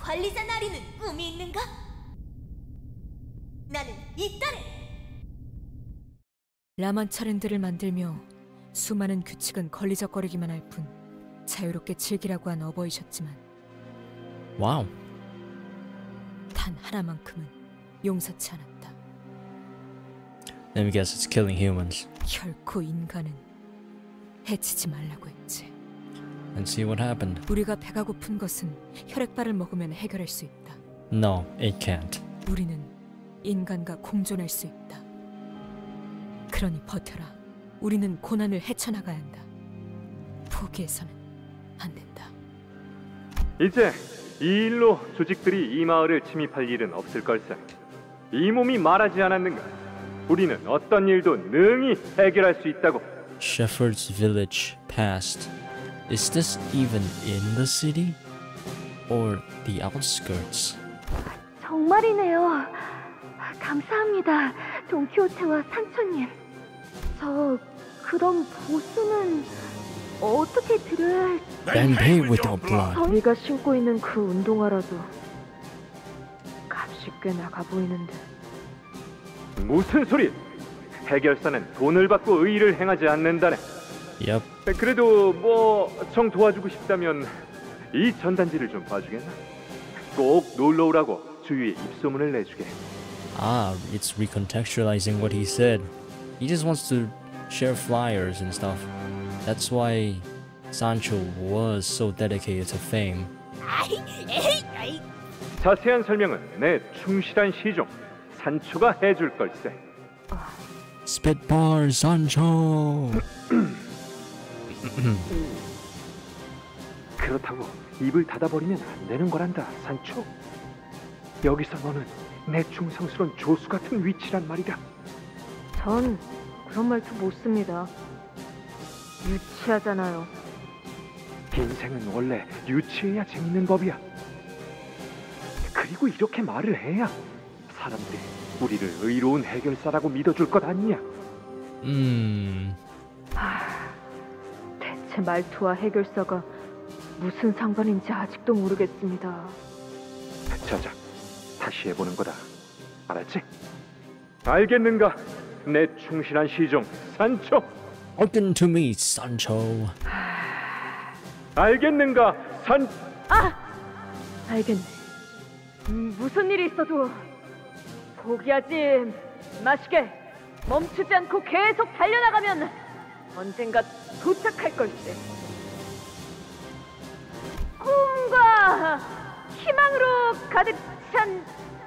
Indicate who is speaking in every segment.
Speaker 1: 관리자 나리는 꿈이 있는가? 나는 있다네.
Speaker 2: 라만차랜드를 만들며 수많은 규칙은 걸리적거리기만 할 뿐 자유롭게 즐기라고 한 어버이셨지만
Speaker 3: Wow.
Speaker 2: 단 하나만큼은 용서치 않았다.
Speaker 3: Let me guess, it's killing humans.
Speaker 2: 결코 인간은 해치지 말라고 했지.
Speaker 3: And see what happened.
Speaker 2: 우리가 배가 고픈 것은 혈액발을 먹으면 해결할 수 있다.
Speaker 3: No, it can't.
Speaker 2: 우리는 인간과 공존할 수 있다. 그러니 버텨라. 우리는 고난을 헤쳐나가야 한다. 포기해서는 안 된다.
Speaker 4: 이제 이 일로 조직들이 이 마을을 침입할 일은 없을 걸세. 이 몸이 말하지 않았는가? 우리는 어떤 일도 능히 해결할 수 있다고.
Speaker 3: Shepherd's Village past. Is this even in the city? Or the outskirts?
Speaker 5: 정말이네요. 감사합니다, 돈키호테와 산초님. 그럼 보수는 어떻게 드려야 할지...
Speaker 3: Then pay with your blood.
Speaker 5: 네가 신고 있는 그 운동화라도 값이 꽤 나가 보이는데.
Speaker 4: 무슨 소리? 해결사는 돈을 받고 의의를 행하지 않는다네.
Speaker 3: Yep.
Speaker 4: 그래도 정 도와주고 싶다면 이 전단지를 좀 봐주겠나? 꼭 놀러 오라고 주위에 입소문을 내주게.
Speaker 3: Ah, it's recontextualizing what he said. He just wants to share flyers and stuff. That's why Sancho was so dedicated to fame.
Speaker 4: 자세한 설명은 내 충실한 시종 산초가 해줄 걸세.
Speaker 3: Spitbar Sancho.
Speaker 4: 그렇다고 입을 닫아버리면 안 되는 거란다, 산초. 여기서 너는 내 충성스러운 조수 같은 위치란 말이다.
Speaker 5: 전 그런 말투 못 씁니다. 유치하잖아요.
Speaker 4: 인생은 원래 유치해야 재밌는 법이야. 그리고 이렇게 말을 해야 사람들이 우리를 의로운 해결사라고 믿어줄 것 아니냐?
Speaker 5: 대체 말투와 해결사가 무슨 상관인지 아직도 모르겠습니다.
Speaker 4: 저작, 다시 해보는 거다. 알았지? 알겠는가? 내 충실한 시종 산초.
Speaker 3: Hearken to me, Sancho.
Speaker 4: 알겠는가?
Speaker 5: 알겠네. 무슨 일이 있어도 포기하지 마시게. 멈추지 않고 계속 달려나가면 언젠가 도착할 걸세. 꿈과 희망으로 가득 찬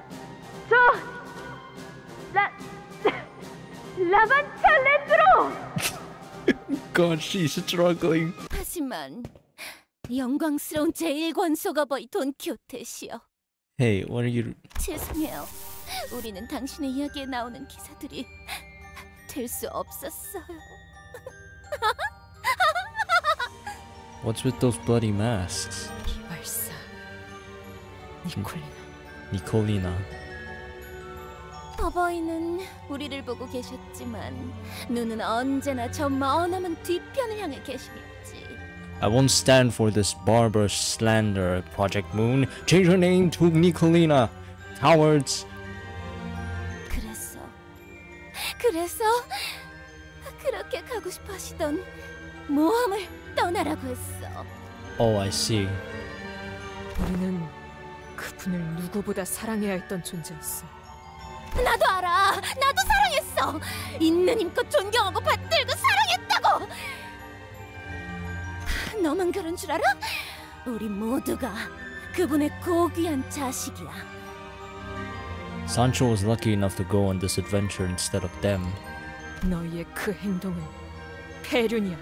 Speaker 5: 라만차랜드로!
Speaker 3: God, she's struggling.
Speaker 1: 하지만 영광스러운 제1권속어버이 돈키호테시여.
Speaker 3: Hey, what are you...
Speaker 1: 죄송해요. 우리는 당신의 이야기에 나오는 기사들이 될 수 없었어요.
Speaker 3: What's with those bloody masks?
Speaker 2: 기발사
Speaker 3: Nicolina.
Speaker 1: 어버이는 우리를 보고 계셨지만 눈은 언제나 저 머나먼 뒤편을 향해 계시겠지.
Speaker 3: I won't stand for this barbarous slander, Project Moon. Change her name to Nicolina. Cowards.
Speaker 1: 그래서 그렇게 가고 싶어 하시던 모험을 떠나라고 했어.
Speaker 3: Oh, I see.
Speaker 2: 우리는 그분을 누구보다 사랑해야 했던 존재였어.
Speaker 1: 나도 알아. 나도 사랑했어. 있는 힘껏 존경하고 받들고 사랑했다고. 너만 그런 줄 알아? 우리 모두가 그분의 고귀한 자식이야.
Speaker 3: Sancho was lucky enough to go on this adventure instead of them.
Speaker 2: 너희의 그 행동은 폐륜이야.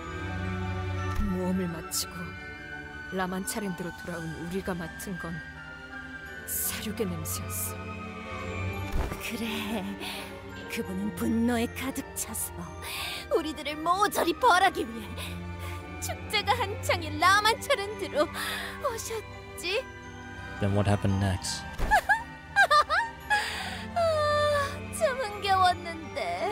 Speaker 2: 모험을 마치고 라만차랜드로 돌아온 우리가 맡은 건 사륙의 냄새였어.
Speaker 1: 그래, 그분은 분노에 가득 차서 우리들을 모조리 벌하기 위해 축제가 한창인 라만차랜드로 오셨지.
Speaker 3: Then what happened next?
Speaker 1: 참 흥겨웠는데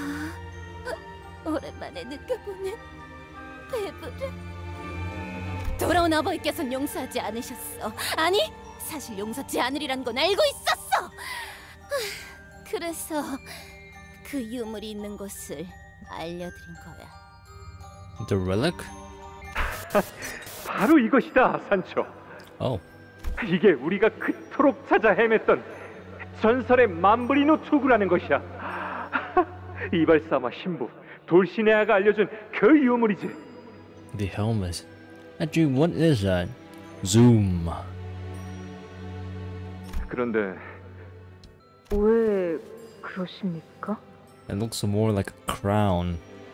Speaker 1: 오랜만에 느껴보는 배부름. 돌아온 아버지께서는 용서하지 않으셨어. 아니, 사실 용서치 않으리란 건 알고 있었어. 그래서 그 유물이 있는 곳을 알려드린 거야.
Speaker 3: The relic?
Speaker 4: 바로 이것이다, 산초.
Speaker 3: Oh.
Speaker 4: 이게 우리가 그토록 찾아 헤맸던 전설의 만브리노 투구라는 것이야. 이발사마 신부 돌시네아가 알려준 그 유물이지.
Speaker 3: The helmet. Actually, what is that? Zoom.
Speaker 4: 그런데
Speaker 5: 왜 그러십니까?
Speaker 3: It looks more like a crown.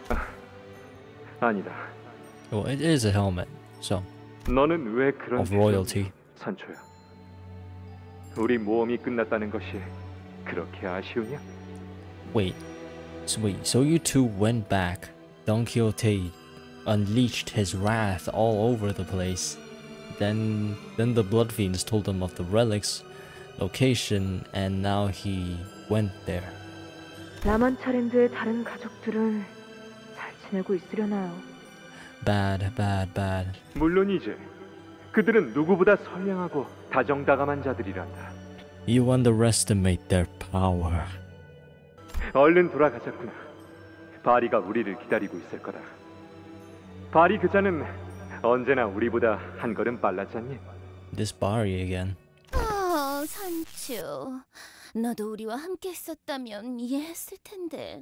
Speaker 4: 아니다.
Speaker 3: Well, it is a helmet, so
Speaker 4: 너는 왜 그런
Speaker 3: of royalty.
Speaker 4: 산초야. 우리 모험이 끝났다는 것이 그렇게 아쉬우냐?
Speaker 3: Wait, so you two went back. Don Quixote unleashed his wrath all over the place. Then the blood fiends told him of the relics, location, and now he went there.
Speaker 5: 라만차랜드의 다른 가족들은 잘 지내고 있으려나요?
Speaker 3: Bad.
Speaker 4: 물론이지. 그들은 누구보다 선량하고 다정다감한 자들이란다.
Speaker 3: You underestimate their power.
Speaker 4: 얼른 돌아가자꾸나. 바리가 우리를 기다리고 있을 거다. 바리 그자는 언제나 우리보다 한 걸음 빨랐잖니?
Speaker 3: This Barry again.
Speaker 1: 산초. 너도 우리와 함께 했었다면 이해했을 텐데.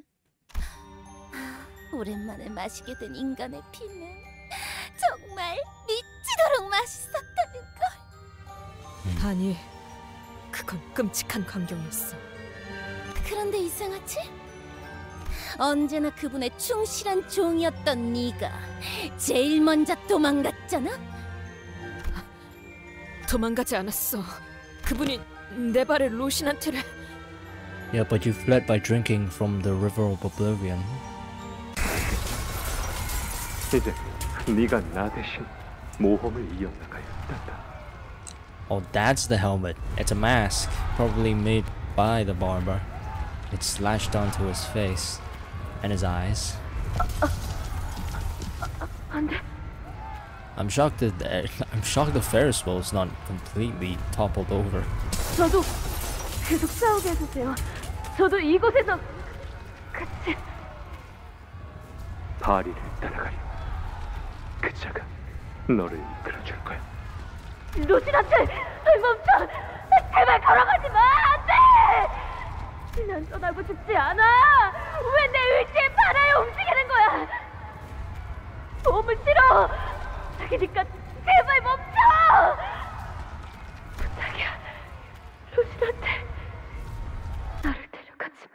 Speaker 1: 오랜만에 마시게 된 인간의 피는 정말 미치도록 맛있었다는 걸.
Speaker 2: 아니, 그건 끔찍한 광경이었어.
Speaker 1: 그런데 이상하지? 언제나 그분의 충실한 종이었던 네가 제일 먼저 도망갔잖아?
Speaker 2: 도망가지 않았어. 그분이 내 발을 로신한테를...
Speaker 3: Yeah, but you fled by drinking from the river of oblivion.
Speaker 4: 이제 네가 나 대신 모험을 이어나가야 한다.
Speaker 3: Oh, that's the helmet. It's a mask, probably made by the barber. It's slashed onto his face and his eyes.
Speaker 5: 안 돼.
Speaker 3: I'm shocked the Ferris wheel is not completely toppled over.
Speaker 5: 저도 계속 싸우게 해주세요. 저도 이곳에서 같이...
Speaker 4: 바리를 따라가려. 그자가 너를 이끌어줄 거야.
Speaker 5: 로신한테 멈춰! 제발 걸어가지 마! 안 돼! 난 떠나고 싶지 않아! 왜 내 의지에 반하여 움직이는 거야! 도움을 싫어! 그러니까 제발 멈춰! 부탁이야, 로신한테 나를 데려가지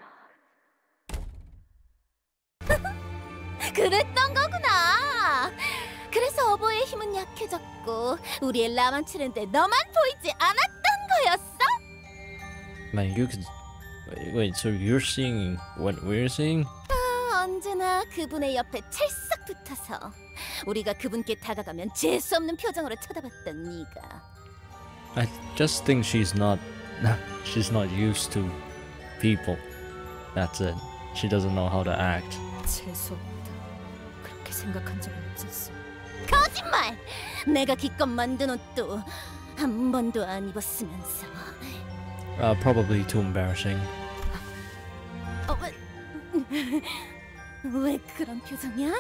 Speaker 5: 마.
Speaker 1: 그랬던 거구나. 그래서 어버이의 힘은 약해졌고 우리의 라만치는데 너만 보이지 않았던 거였어?
Speaker 3: Man, you could wait. So you're seeing what we're seeing?
Speaker 1: 언제나 그분의 옆에 찰싹 붙어서 우리가 그분께 다가가면 재수 없는 표정으로 쳐다봤던 네가.
Speaker 3: I just think she's not used to people. That's it. She doesn't know how to act.
Speaker 2: 재수없다. 그렇게 생각한 적은 없었어.
Speaker 1: 거짓말! 내가 기껏 만든 옷도 한 번도 안 입었으면서.
Speaker 3: Probably too embarrassing.
Speaker 1: 왜 그런 표정이야?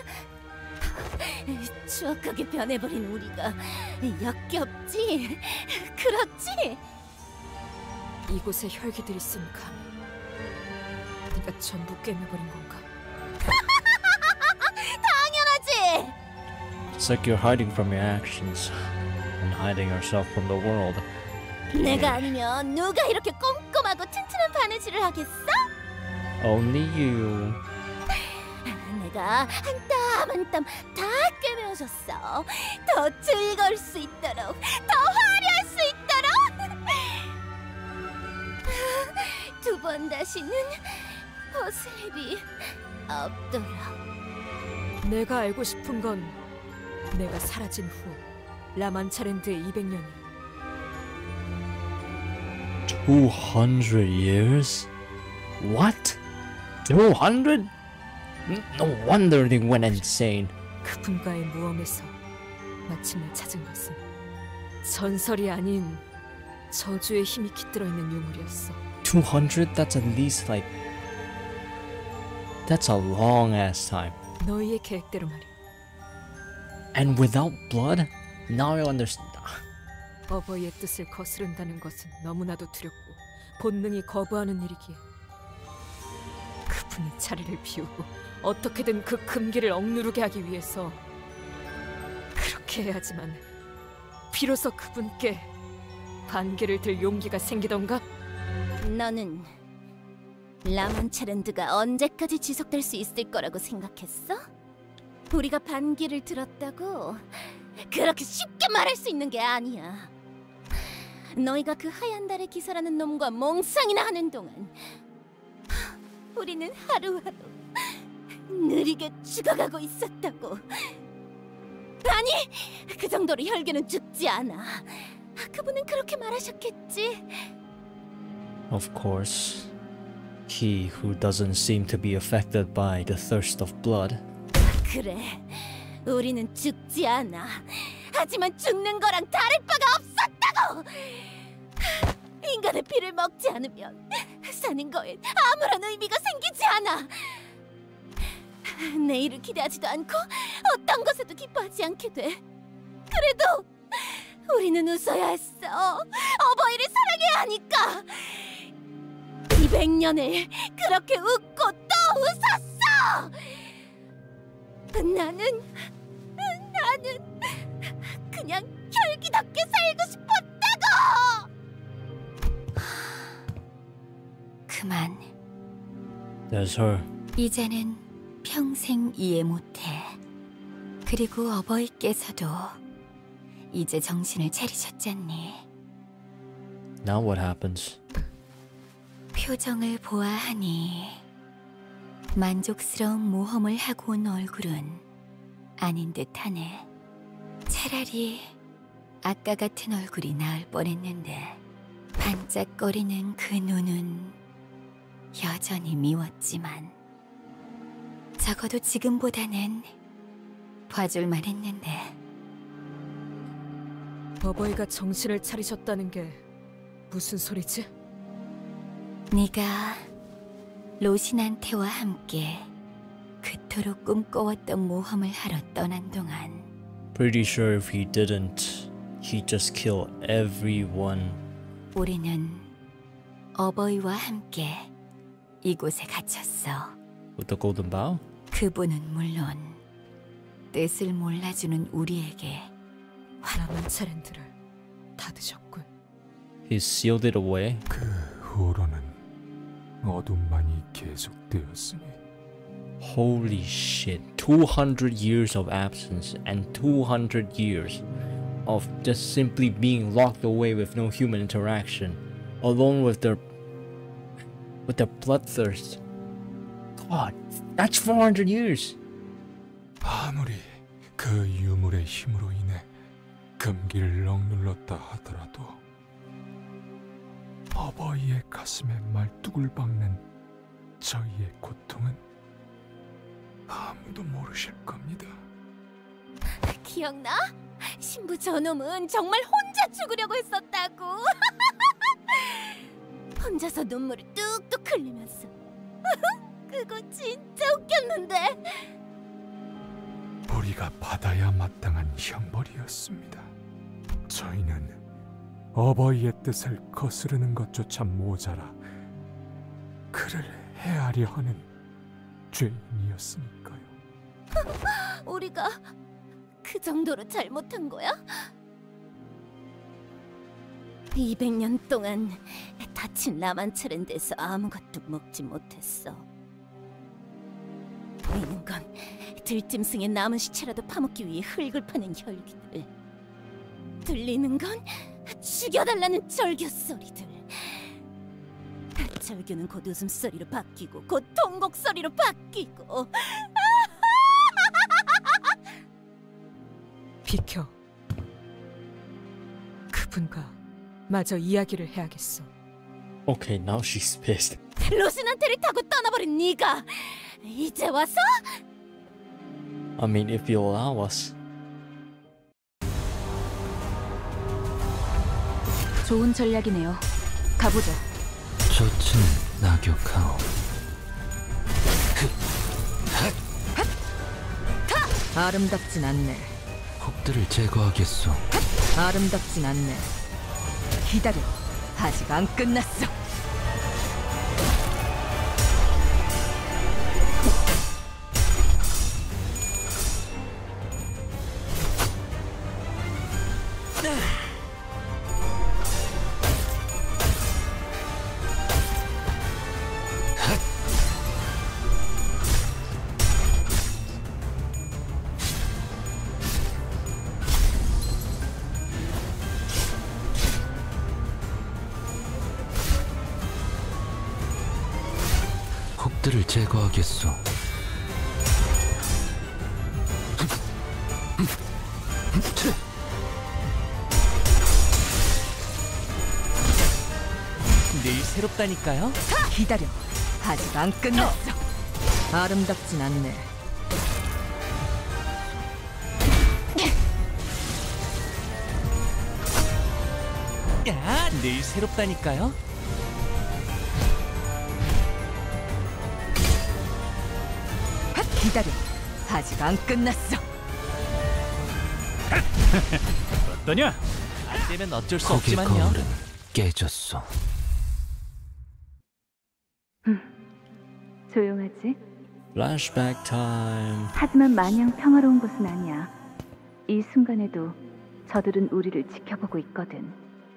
Speaker 1: 추악하게 변해버린 우리가 역겹지? 그렇지?
Speaker 2: 이곳에 혈기들이 쓴 감. 네가 전부 꿰매버린 건가?
Speaker 1: 당연하지!
Speaker 3: It's like you're hiding from your actions and hiding yourself from the world.
Speaker 1: 내가 아니면 누가 이렇게 꼼꼼하고 튼튼한 바느질을 하겠어?
Speaker 3: Only you.
Speaker 1: 내가 한 땀 한 땀 다 꿰매어줬어. 더 즐거울 수 있도록, 더 화려할 수 있도록. 두 번 다시는 벗을 일이 없도록.
Speaker 2: 내가 알고 싶은 건 내가 사라진 후 라만차랜드의 200년이
Speaker 3: 200 years? What? 200? No wonder they went insane.
Speaker 2: 그분과의 모험에서 마침내 찾은 것은 전설이 아닌 저주의 힘이 깃들어 있는 유물이었어.
Speaker 3: 200? That's at least like... That's a long ass time.
Speaker 2: 너희의 계획대로 말이야.
Speaker 3: And without blood? Now I understand.
Speaker 2: 어버이의 뜻을 거스른다는 것은 너무나도 두렵고 본능이 거부하는 일이기에 그분이 자리를 비우고 어떻게든 그 금기를 억누르게 하기 위해서 그렇게 해야지만 비로소 그분께 반기를 들 용기가 생기던가?
Speaker 1: 너는 라만차랜드가 언제까지 지속될 수 있을 거라고 생각했어? 우리가 반기를 들었다고 그렇게 쉽게 말할 수 있는 게 아니야. 너희가 그 하얀 달의 기사라는 놈과 몽상이나 하는 동안 우리는 하루하루 느리게 죽어가고 있었다고. 아니, 그 정도로 혈계는 죽지 않아. 그분은 그렇게 말하셨겠지.
Speaker 3: Of course. He who doesn't seem to be affected by the thirst of blood.
Speaker 1: 그래, 우리는 죽지 않아. 하지만 죽는 거랑 다를 바가 없었다고! 인간의 피를 먹지 않으면 사는 거엔 아무런 의미가 생기지 않아. 내일을 기대하지도 않고 어떤 것에도 기뻐하지 않게 돼. 그래도 우리는 웃어야 했어. 어버이를 사랑해야 하니까. 200년을 그렇게 웃고 또 웃었어. 나는 그냥 혈기답게 살고 싶었다고.
Speaker 6: 그만.
Speaker 3: There's her.
Speaker 6: 이제는 평생 이해 못해. 그리고 어버이께서도 이제 정신을 차리셨잖니.
Speaker 3: Now what happens?
Speaker 6: 표정을 보아하니 만족스러운 모험을 하고 온 얼굴은 아닌 듯하네. 차라리 아까 같은 얼굴이 나을 뻔했는데 반짝거리는 그 눈은 여전히 미웠지만 적어도 지금보다는 봐줄만 했는데.
Speaker 2: 어버이가 정신을 차리셨다는 게 무슨 소리지?
Speaker 6: 네가 로신한테와 함께 그토록 꿈꿔왔던 모험을 하러 떠난 동안
Speaker 3: Pretty sure if he didn't, he'd just kill everyone.
Speaker 6: 우리는 어버이와 함께 이곳에 갇혔어.
Speaker 3: With the golden bow?
Speaker 6: 그분은 물론 뜻을 몰라주는 우리에게
Speaker 2: 라만차랜드를 닫으셨군.
Speaker 3: He sealed it away.
Speaker 7: 그 후로는 어둠만이 계속되었으니
Speaker 3: Holy shit. 200 years of absence and 200 years of just simply being locked away with no human interaction, alone with their bloodthirst. God, that's 400 years.
Speaker 7: 아무리 그 유물의 힘으로 인해 금기를 억눌렀다 하더라도 어버이의 가슴에 말뚝을 박는 저희의 고통은 아무도 모르실 겁니다.
Speaker 1: 기억나? 신부 저놈은 정말 혼자 죽으려고 했었다고. 혼자서 눈물을 뚝뚝 흘리면서. 그거 진짜 웃겼는데.
Speaker 7: 우리가 받아야 마땅한 형벌이었습니다. 저희는 어버이의 뜻을 거스르는 것조차 모자라 그를 해하려 하는 죄인이었으니까요.
Speaker 1: 우리가 그 정도로 잘못한 거야? 200년 동안 다친 라만차랜드에서 아무것도 먹지 못했어. 보이는 건 들짐승의 남은 시체라도 파먹기 위해 흙을 파는 혈기들. 들리는 건 죽여달라는 절규 소리들. 절규는 곧 웃음소리로 바뀌고 곧 통곡 소리로 바뀌고.
Speaker 2: 비켜. 그분과 마저 이야기를 해야겠어.
Speaker 3: Okay, now she's pissed.
Speaker 1: 로신한테를 타고 떠나버린 네가 이제 와서?
Speaker 3: I mean, if you allow us.
Speaker 6: 좋은 전략이네요. 가보죠.
Speaker 8: 조치는 낙욕하오.
Speaker 2: 아름답진 않네.
Speaker 8: 혹들을 제거하겠소.
Speaker 2: 아름답진 않네. 기다려. 아직 안 끝났어.
Speaker 8: 혹들을 제거하겠소.
Speaker 9: 늘 새롭다니까요.
Speaker 2: 기다려. 아직 안 끝났어. 아름답진 않네.
Speaker 9: 야, 늘 새롭다니까요.
Speaker 2: 기다려. 아직 안 끝났어.
Speaker 9: 어떠냐? 안 되면 어쩔 수
Speaker 8: 거기
Speaker 9: 없지만요.
Speaker 8: 거울은 깨졌소.
Speaker 5: 조용하지?
Speaker 3: Flashback time.
Speaker 5: 하지만 마냥 평화로운 곳은 아니야. 이 순간에도 저들은 우리를 지켜보고 있거든.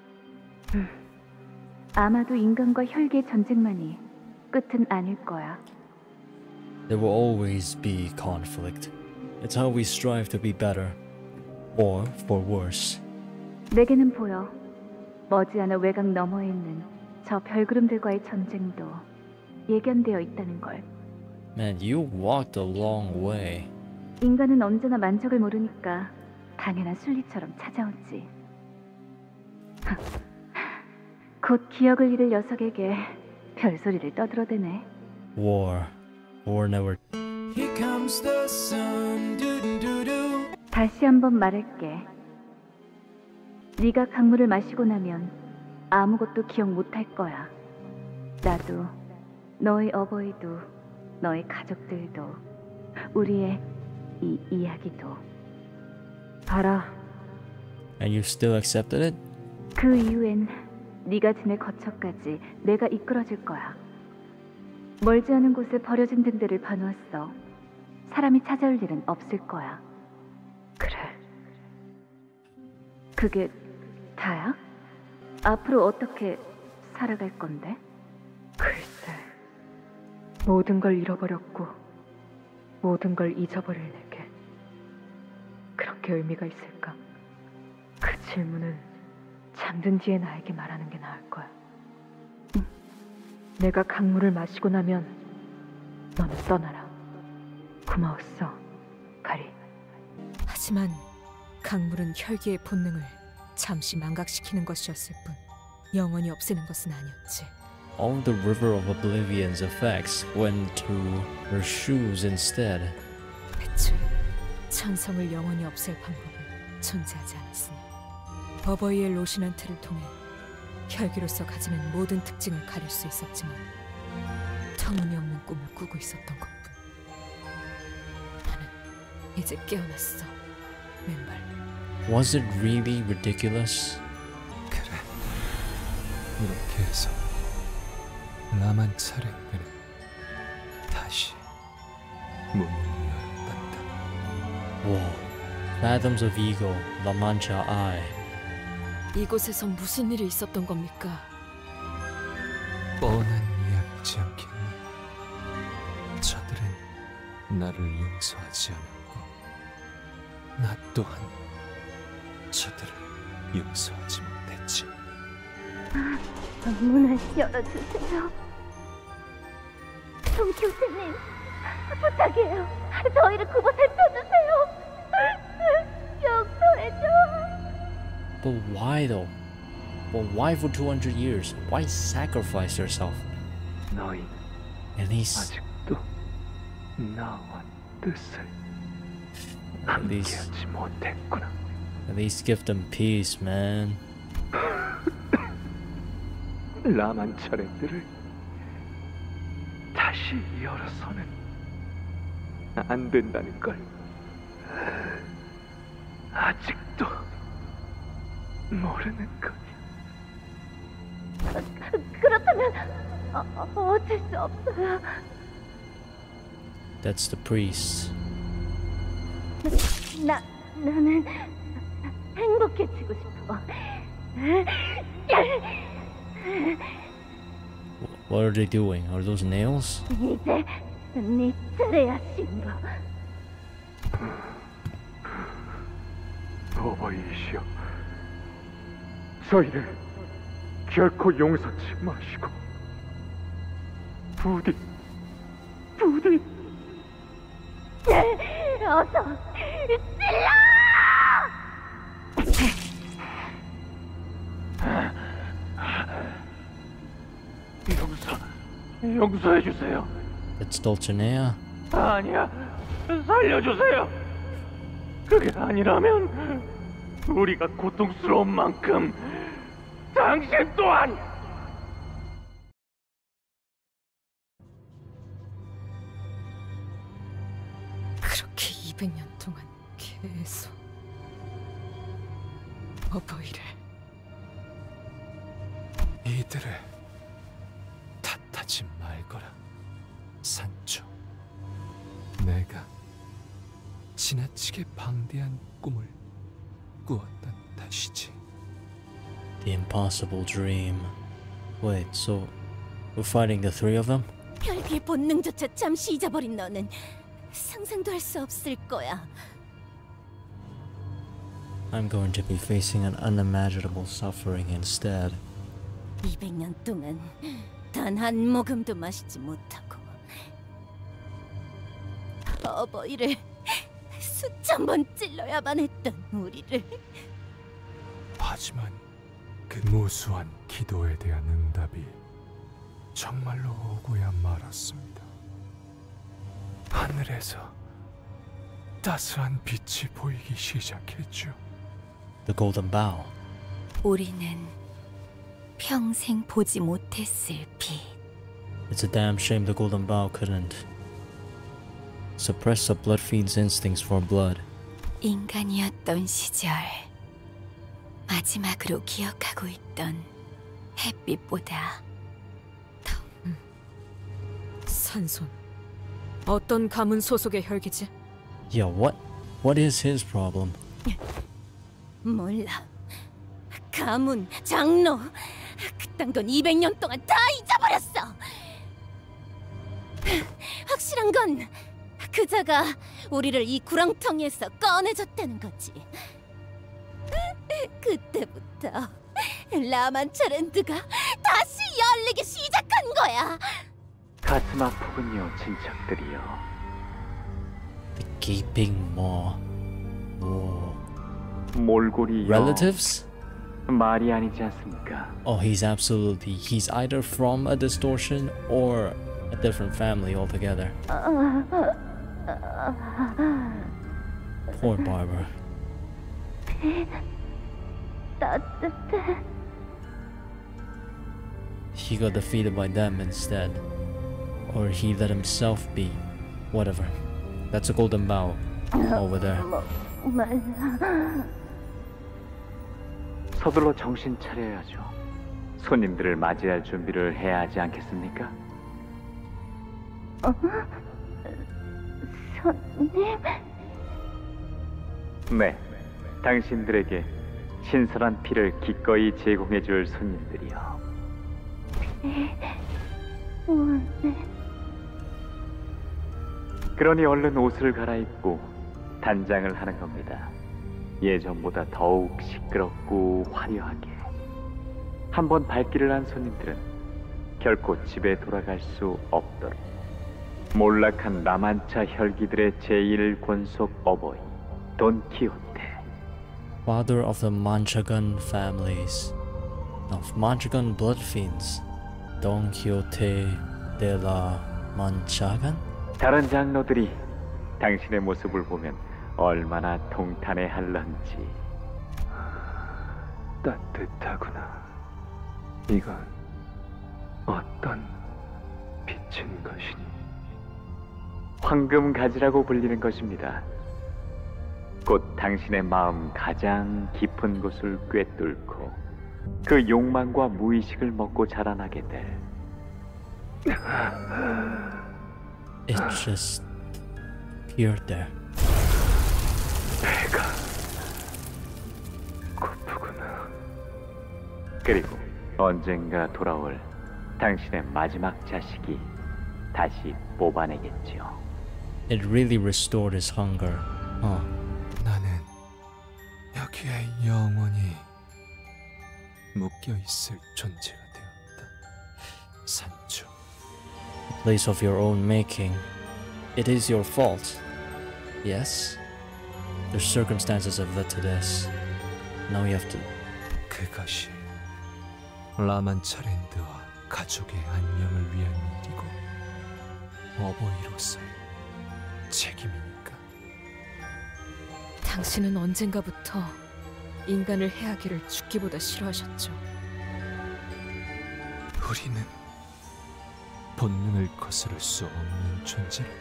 Speaker 5: 아마도 인간과 혈기의 전쟁만이 끝은 아닐 거야.
Speaker 3: There will always be conflict. It's how we strive to be better, or for worse.
Speaker 5: 내게는 보여. 머지않아 외곽 너머에 있는 저 별구름들과의 전쟁도 예견되어 있다는 걸.
Speaker 3: Man, you walked a long way.
Speaker 5: 인간은 언제나 만족을 모르니까 당연한 순리처럼 찾아오지. 곧 기억을 잃을 녀석에게 별소리를 떠들어대네.
Speaker 3: War never.
Speaker 5: 다시 한번 말할게. 네가 강물을 마시고 나면 아무것도 기억 못할 거야. 나도, 너의 어버이도, 너의 가족들도, 우리의 이 이야기도. 알아.
Speaker 3: And you still accepted it?
Speaker 5: 그 이후엔 네가 지낼 거처까지 내가 이끌어줄 거야. 멀지 않은 곳에 버려진 등대를 봐놓았어. 사람이 찾아올 일은 없을 거야. 그래. 그게 다야? 앞으로 어떻게 살아갈 건데? 글쎄, 모든 걸 잃어버렸고 모든 걸 잊어버릴 내게 그렇게 의미가 있을까? 그 질문은 잠든 뒤에 나에게 말하는 게 나을 거야. 내가 강물을 마시고 나면 너는 떠나라. 고마웠어, 가리.
Speaker 2: 하지만 강물은 혈기의 본능을 잠시 망각시키는 것이었을 뿐 영원히 없애는 것은 아니었지.
Speaker 3: All the River of Oblivion's effects went to her shoes instead.
Speaker 2: 애초에 천성을 영원히 없앨 방법은 존재하지 않았으니 어버이의 로시난트를 통해 혈기로서 가지는 모든 특징을 가릴 수 있었지만 터무니없는 꿈을 꾸고 있었던 것뿐. 나는 이제 깨어났어, 왼발.
Speaker 3: Was it really ridiculous?
Speaker 7: 그래. 이렇게 해서 나만 차례는 다시 문을 열었단다.
Speaker 3: Whoa. Phantoms of Ego, La Mancha Eye.
Speaker 2: 이곳에서 무슨 일이 있었던 겁니까?
Speaker 7: 뻔한 이야기지 않겠니? 저들은 나를 용서하지 않았고 나 또한 저들을 용서하지 못했지.
Speaker 1: 문을 열어주세요. 동교수님, 부탁해요. 저희를 그곳에 펴주세요. 용서해줘.
Speaker 3: But why though? But why for 200 years? Why sacrifice yourself?
Speaker 4: 너희는
Speaker 3: At least,
Speaker 4: 아직도 나와 뜻을
Speaker 3: least-
Speaker 4: 함께하지 못했구나.
Speaker 3: at least give them peace, man.
Speaker 4: 라만차랜드를 다시 열어서는 안 된다는 걸 아직도 모르는 거니.
Speaker 5: 그렇다면 어쩔 수 없어요.
Speaker 3: That's the priest.
Speaker 5: 나는 행복해지고 싶어.
Speaker 3: What are they doing? Are those nails?
Speaker 5: 이제 네 차례야, 신부.
Speaker 4: 어버이시여, 저희를 결코 용서치 마시고 부디
Speaker 5: 어서 찔러!
Speaker 4: 용서해 주세요.
Speaker 3: That's Dulcinea.
Speaker 4: 아니야, 살려주세요. 그게 아니라면 우리가 고통스러운 만큼 당신 또한.
Speaker 2: 그렇게 200년 동안 계속 어버이를.
Speaker 7: 이들을 탓하지 말거라, 산초. 내가 지나치게 방대한 꿈을 꾸었던 탓이지.
Speaker 3: The impossible dream. Wait, so we're fighting the three of them?
Speaker 1: 혈기의 본능조차 잠시 잊어버린 너는 상상도 할 수 없을 거야.
Speaker 3: I'm going to be facing an unimaginable suffering instead.
Speaker 1: 200년 동안 단 한 모금도 마시지 못하고 어버이를 수천 번 찔러야만 했던 우리를.
Speaker 7: 하지만 그 무수한 기도에 대한 응답이 정말로 오고야 말았습니다. 하늘에서 따스한 빛이 보이기 시작했죠.
Speaker 3: The Golden Bough.
Speaker 6: 우리는 평생 보지 못했을 빛.
Speaker 3: It's a damn shame the Golden Bough couldn't suppress the Bloodfiend's instincts for blood.
Speaker 6: 인간이었던 시절 마지막으로 기억하고 있던 햇빛보다
Speaker 2: 산손. 어떤 가문 소속의 혈기지?
Speaker 3: Yeah, what is his problem?
Speaker 1: 몰라. 가문, 장로, 그딴 건 200년 동안 다 잊어버렸어. 확실한 건 그자가 우리를 이 구렁텅이에서 꺼내줬다는 거지. 그때부터 라만차랜드가 다시 열리기 시작한 거야.
Speaker 4: 가슴 아프군요, 친척들이여.
Speaker 3: The Gaping Maw. Whoa.
Speaker 4: 몰골이요.
Speaker 3: Relatives?
Speaker 4: 말이 아니지 않습니까?
Speaker 3: Oh, he's either from a distortion or a different family altogether. Poor Barbara.
Speaker 5: 따뜻해.
Speaker 3: He got defeated by them instead. Or he let himself be. Whatever. That's a Golden Bough over there.
Speaker 4: 서둘러 정신 차려야죠. 손님들을 맞이할 준비를 해야 하지 않겠습니까?
Speaker 5: 손님?
Speaker 4: 네, 당신들에게 신선한 피를 기꺼이 제공해줄 손님들이요. 그러니 얼른 옷을 갈아입고 단장을 하는 겁니다. 예전보다 더욱 시끄럽고 화려하게. 한번 발길을 한 손님들은 결코 집에 돌아갈 수 없도록. 몰락한 라만차 혈기들의 제1권속 어버이 돈키호테.
Speaker 3: Father of the Manchagan families. Of Manchagan bloodfiends. Don Quixote de la Manchagan?
Speaker 4: 다른 장로들이 당신의 모습을 보면 얼마나 통탄해할런지.
Speaker 7: 따뜻하구나. 이건
Speaker 4: 어떤 빛인 것이니? 황금 가지라고 불리는 것입니다. 곧 당신의 마음 가장 깊은 곳을 꿰뚫고 그 욕망과 무의식을 먹고 자라나게 될.
Speaker 3: It just appeared there.
Speaker 4: 배가 고프구나. 그리고 언젠가 돌아올 당신의 마지막 자식이 다시 뽑아내겠지요.
Speaker 3: It really restored his hunger. Huh.
Speaker 7: 나는 여기에 영원히 묶여 있을 존재가 되었다. 산초.
Speaker 3: A place of your own making. It is your fault. Yes. The circumstances have led to this. Now you have to.
Speaker 7: 그것이 라만차랜드와 가족의 안녕을 위한 일이고 어버이로서의 책임이니까.
Speaker 2: 당신은 언젠가부터 인간을 해하기를 죽기보다 싫어하셨죠.
Speaker 7: 우리는 본능을 거스를 수 없는 존재란다.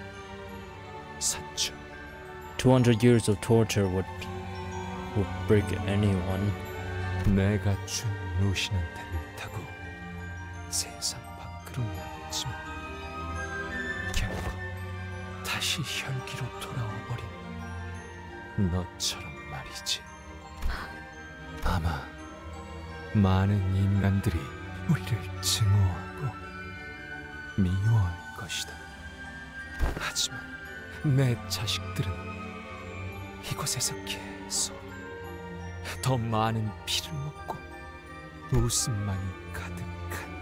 Speaker 7: 산초.
Speaker 3: 200 years of torture would break anyone.
Speaker 7: 내가 준 루시난테를 타고 세상 밖으로 나갔지만 결국 다시 혈기로 돌아와 버린 너처럼 말이지. 아마 많은 인간들이 우리를 증오하고 미워할 것이다. 하지만 내 자식들은 이곳에서 계속 더 많은 피를 먹고 웃음만이 가득한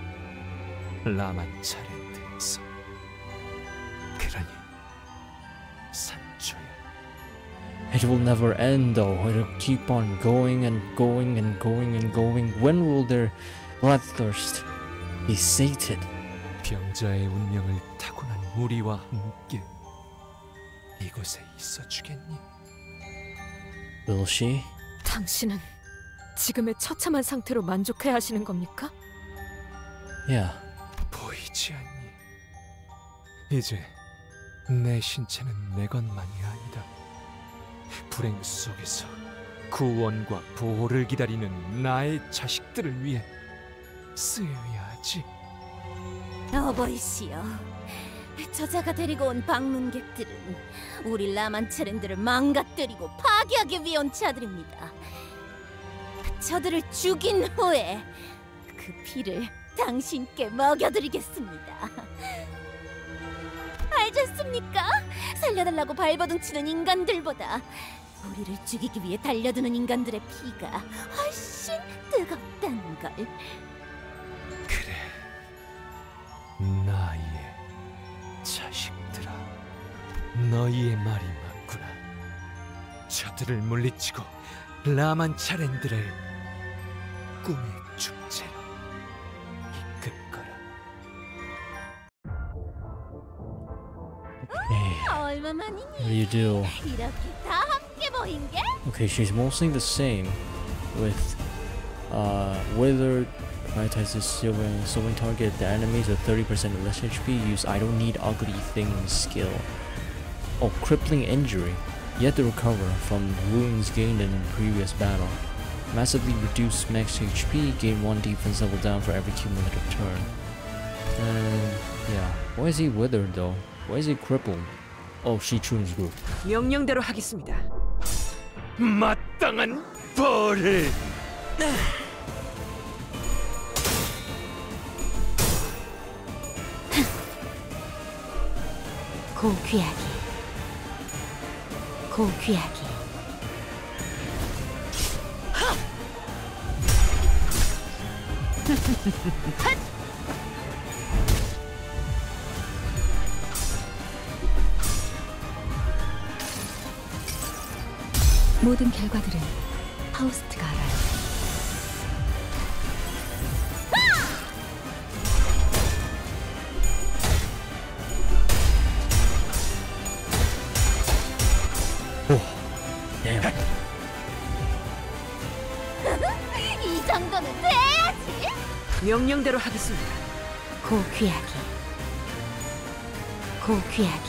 Speaker 7: 라만차랜드에서. 그러니 산초야.
Speaker 3: It will never end though. It'll keep on going and going and going and going. When will their bloodthirst be sated?
Speaker 7: 병자의 운명을 타고난 우리와 함께 이곳에 있어주겠니?
Speaker 3: Will she?
Speaker 2: 당신은 지금의 처참한 상태로 만족해야 하시는 겁니까?
Speaker 3: Yeah.
Speaker 7: 보이지 않니? 이제 내 신체는 내 것만이 아니다. 불행 속에서 구원과 보호를 기다리는 나의 자식들을 위해 쓰여야 하지.
Speaker 1: 어버이시여, 저자가 데리고 온 방문객들은 우리 라만차랜드를 망가뜨리고 파괴하기 위해 온 자들입니다. 저들을 죽인 후에 그 피를 당신께 먹여드리겠습니다. 알지 않습니까? 살려달라고 발버둥치는 인간들보다 우리를 죽이기 위해 달려드는 인간들의 피가 훨씬 뜨겁다는 걸.
Speaker 7: 그래, 나의 자식들아, 너희의 말이 맞구나. 저들을 물리치고 라만차랜드를 꿈의 축제로 이끌 거라.
Speaker 3: Okay.
Speaker 1: 얼마만이니?
Speaker 3: What do you do?
Speaker 1: 이렇게 다 함께 모인 게?
Speaker 3: Okay, she's mostly the same with withered prioritizes sewing target the enemies with 30% less HP. Use I don't need ugly things skill. Oh, crippling injury. You have to recover from wounds gained in previous battle. Massively reduce max HP. Gain 1 defense level down for every cumulative turn. And yeah, why is he withered though? Why is he crippled? Oh, she tunes group.
Speaker 2: 명령대로 하겠습니다.
Speaker 7: 마땅한 벌을.
Speaker 6: 고귀하게, 고귀하게. 모든 결과들은 파우스트가 알아요.
Speaker 1: 이 정도는 돼야지.
Speaker 2: 명령대로 하겠습니다.
Speaker 6: 고귀하기, 고귀하기.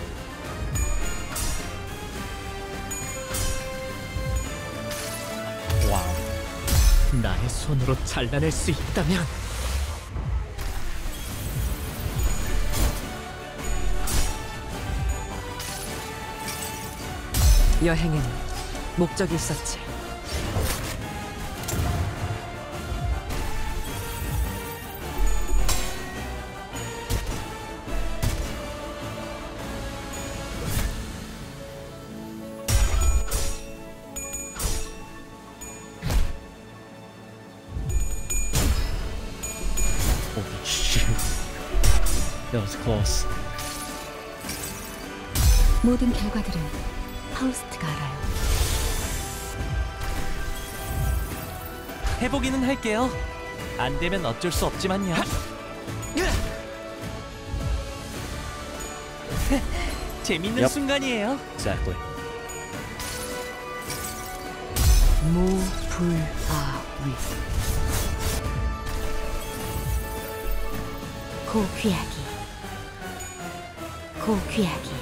Speaker 3: Wow.
Speaker 9: 나의 손으로 잘라낼 수 있다면
Speaker 2: 여행에는 목적이 있었지.
Speaker 3: Holy shit. That was close.
Speaker 6: 모든 결과들은 파우스트가 알아요.
Speaker 9: 해보기는 할게요. 안 되면 어쩔 수 없지만요. 재밌는
Speaker 3: Yep.
Speaker 9: 순간이에요.
Speaker 3: Exactly.
Speaker 6: 무불아위. 고귀하기, 고귀하기.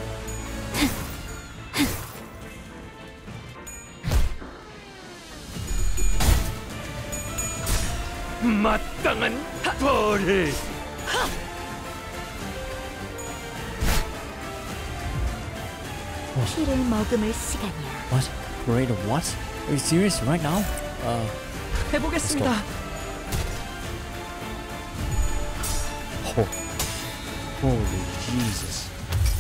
Speaker 7: 마땅한 벌을.
Speaker 6: 피를 머금을 시간이야.
Speaker 3: What? Parade of what? Are you serious right now?
Speaker 2: 해보겠습니다.
Speaker 3: Oh. Holy Jesus.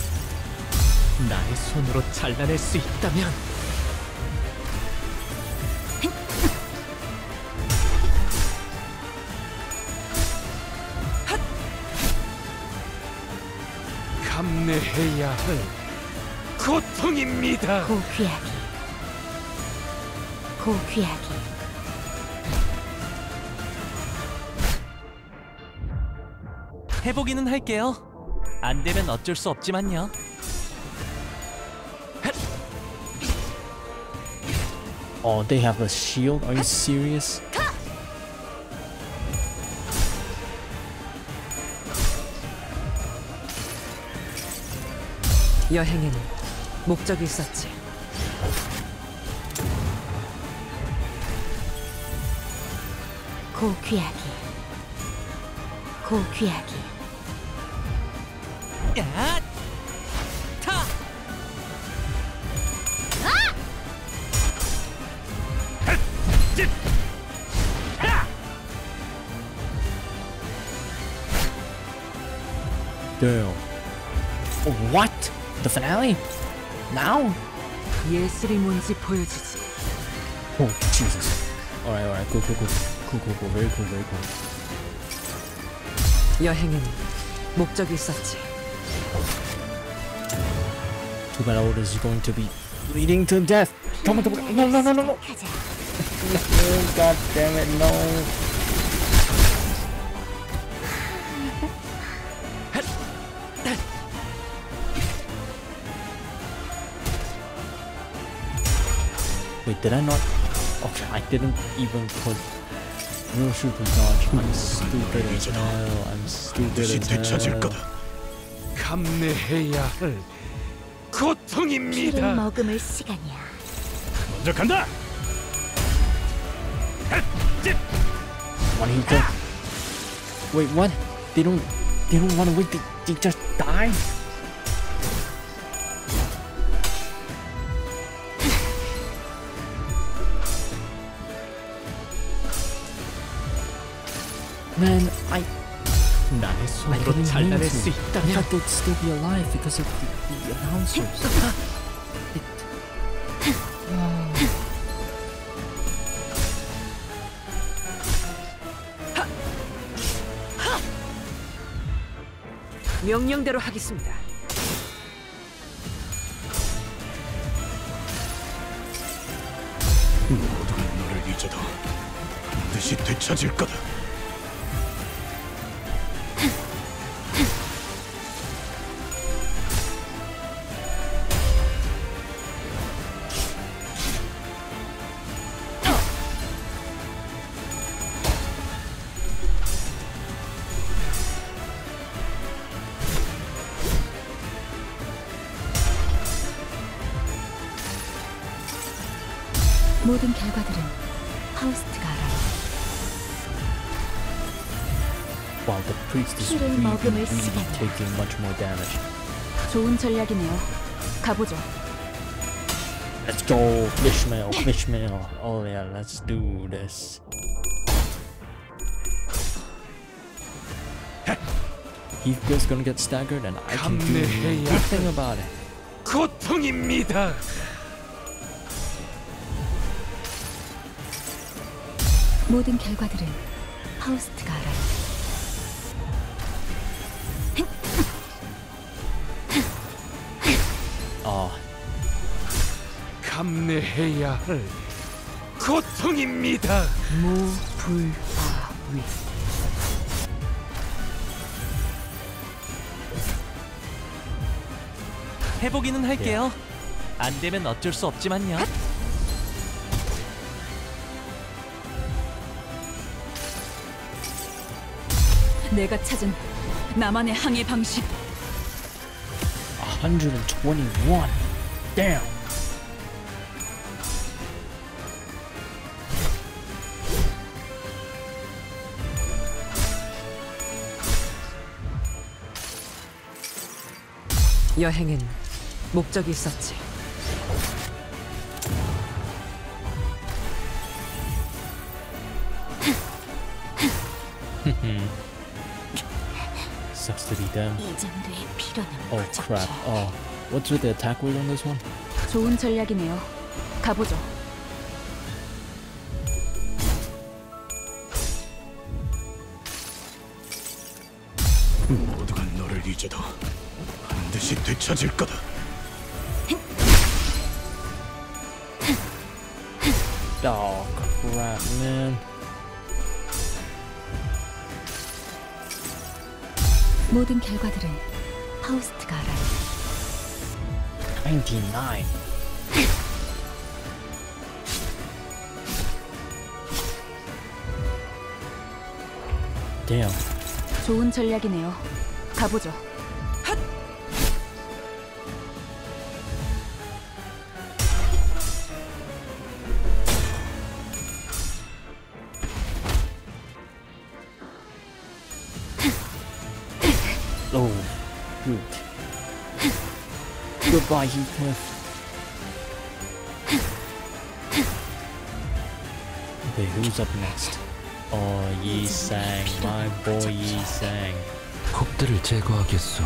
Speaker 9: 나의 손으로 잘라낼 수 있다면
Speaker 7: 감내해야 할 고통입니다.
Speaker 6: 고귀하기, 고귀하기.
Speaker 9: 해보기는 할게요. 안 되면 어쩔 수 없지만요.
Speaker 3: Oh, they have a shield? Are you serious?
Speaker 2: 여행에는 목적이 있었지.
Speaker 6: 고귀하기, 고귀하기.
Speaker 9: 야! 타!
Speaker 3: Damn. Oh, what? The finale? Now?
Speaker 2: 예술이 뭔지 보여주지.
Speaker 3: Oh, Jesus. Alright, cool. Cool, very cool.
Speaker 2: 여행에는 목적이 있었지.
Speaker 3: Too bad all this is going to be leading to death. Come on. No.
Speaker 6: 가자.
Speaker 3: God damn it, no. Wait, did I not? Okay, I didn't even put real super dodge. I'm stupid as hell. I'm stupid
Speaker 7: 반드시
Speaker 3: as
Speaker 7: 되찾을
Speaker 3: hell.
Speaker 7: 거다. 감내해야 할
Speaker 6: 피를
Speaker 7: 고통입니다.
Speaker 6: 머금을 시간이야.
Speaker 7: 먼저 간다.
Speaker 3: Why did he go? Wait, what? They don't want to wait. They just died. Man,
Speaker 9: 나의 손으로 잘라낼 수
Speaker 3: I
Speaker 9: 있다면
Speaker 3: thought they'd still be alive because of the announcers.
Speaker 2: 명령대로 하겠습니다.
Speaker 7: 모두가 너를 잊어도 반드시 되찾을 거다.
Speaker 5: 모든 결과들은 파우스트가 알아요.
Speaker 3: While the priest is
Speaker 5: 피를
Speaker 3: really,
Speaker 5: 머금을
Speaker 3: really
Speaker 5: 시간이야.
Speaker 3: taking much more damage.
Speaker 5: 좋은 전략이네요. 가보죠.
Speaker 3: Let's go, Fishmail, Fishmail. Oh yeah, let's do this. Heathcliff's gonna get staggered and I can do nothing about it.
Speaker 7: 고통입니다.
Speaker 5: 모든 결과들은 파우스트가 알아요.
Speaker 3: Oh,
Speaker 7: 감내해야 할 고통입니다.
Speaker 5: 무불아위.
Speaker 9: 해보기는 할게요. 안 되면 어쩔 수 없지만요.
Speaker 2: 내가 찾은 나만의 항해 방식.
Speaker 3: 121. Damn.
Speaker 2: 여행엔 목적이 있었지.
Speaker 3: Sucks to be them.
Speaker 6: 이 정도의 피로는
Speaker 3: Oh crap. Oh, what's with the attack rate on this one?
Speaker 5: 좋은 전략이네요. 가보죠.
Speaker 7: 모두가 너를 잊어도 반드시 되찾을 거다.
Speaker 3: Oh crap, man.
Speaker 5: 모든 결과들은 파우스트가 알아요.
Speaker 3: 99. Damn.
Speaker 5: 좋은 전략이네요. 가보죠.
Speaker 3: Oh, shoot. Goodbye, Heathcliff. Okay, who's up next? Oh, Yi Sang, my boy Yi Sang.
Speaker 8: 혹들을 제거하겠소.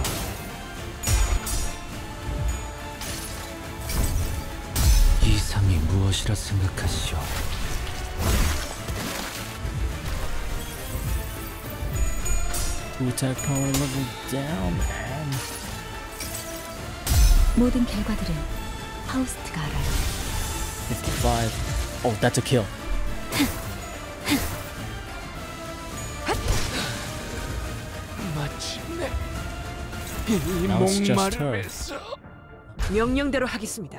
Speaker 8: 이상이 무엇이라 생각하시오?
Speaker 3: Who attack power level down, man?
Speaker 5: 모든 결과들은 파우스트가 알아요.
Speaker 3: 55. Oh, that's a kill.
Speaker 7: 마침내 이
Speaker 3: Now it's just her.
Speaker 7: 목마름에서
Speaker 2: 명령대로 하겠습니다.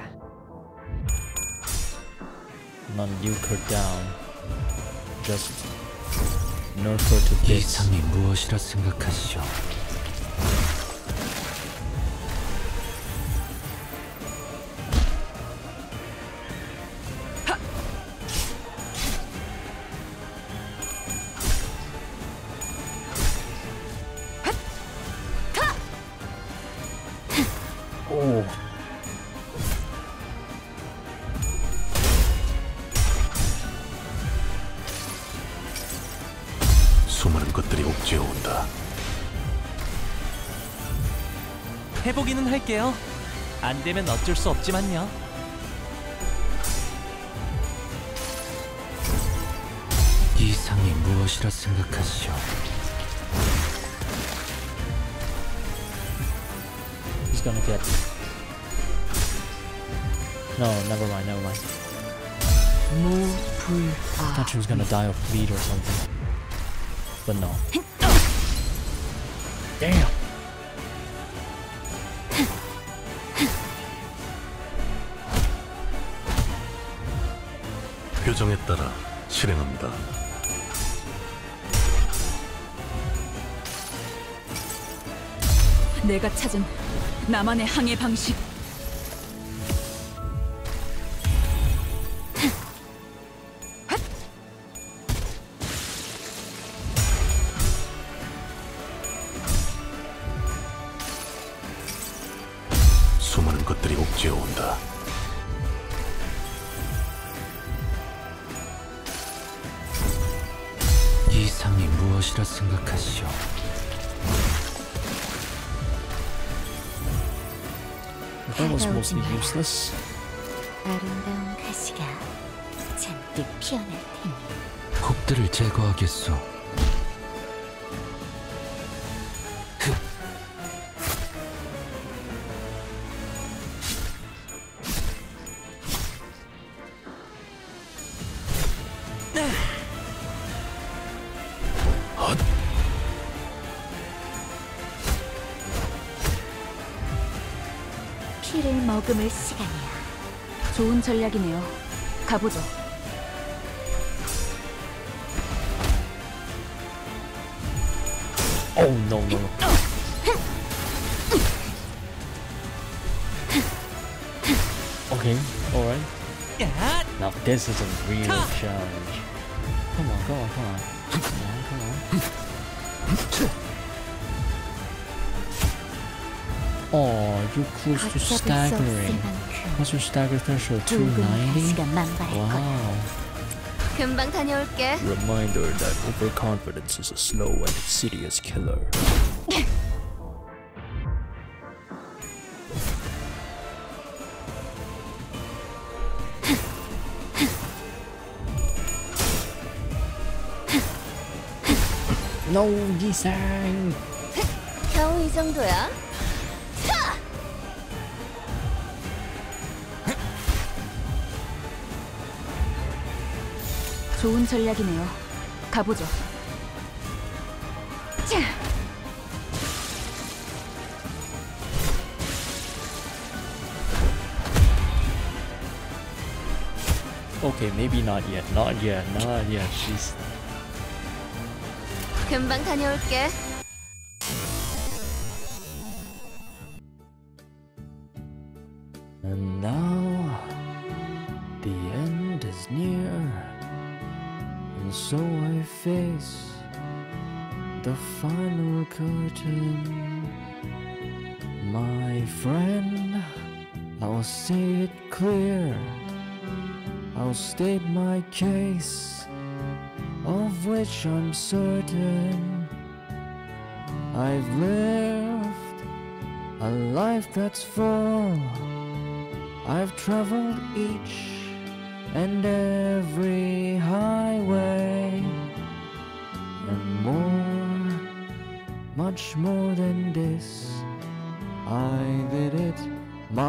Speaker 3: Not nuke her down. Just nerf her to bits.
Speaker 8: 이상이 무엇이라 생각하시오?
Speaker 3: Oh.
Speaker 7: 수많은 것들이 옥죄어 온다.
Speaker 9: 해보기는 할게요. 안 되면 어쩔 수 없지만요.
Speaker 8: 이상이 무엇이라 생각하시오?
Speaker 3: He's gonna get. No, never mind, never mind. I thought she was gonna die of bleed or something. But no. Damn!
Speaker 7: 표정에 따라 실행합니다.
Speaker 2: 내가 찾은 나만의 항해 방식.
Speaker 7: 수많은 것들이 옥죄어 온다.
Speaker 8: 이상이 무엇이라 생각하시오?
Speaker 3: That was mostly useless.
Speaker 6: 아름다운 가시가 잔뜩 피어날 테니
Speaker 8: 혹들을 제거하겠소.
Speaker 6: 피를 머금을 시간이야.
Speaker 5: 좋은 전략이네요. 가보죠.
Speaker 3: Oh no no. Okay, alright.
Speaker 9: 야!
Speaker 3: Now this is a real challenge. Come on, come on, come on. Come on, come on. Oh, you're close to
Speaker 6: 걷잡을 수 없을
Speaker 3: staggering.
Speaker 6: 만큼
Speaker 3: What's your stagger threshold?
Speaker 6: 붉은
Speaker 3: 290?
Speaker 6: 가시가 만발할 거야.
Speaker 3: Wow.
Speaker 1: 금방 다녀올게.
Speaker 3: Reminder that overconfidence is a slow and insidious killer. No, Yi-sang!
Speaker 1: 겨우 이 정도야?
Speaker 5: 좋은 전략이네요. 가보죠.
Speaker 3: Okay, maybe not yet, not yet, not yet. She's...
Speaker 1: 금방 다녀올게.
Speaker 3: And now, the end is near, and so I face the final curtain. My friend, I'll say it clear, I'll state my case, of which I'm certain. I've lived a life that's full. I've traveled each and every highway, and more, much more than this. I did it my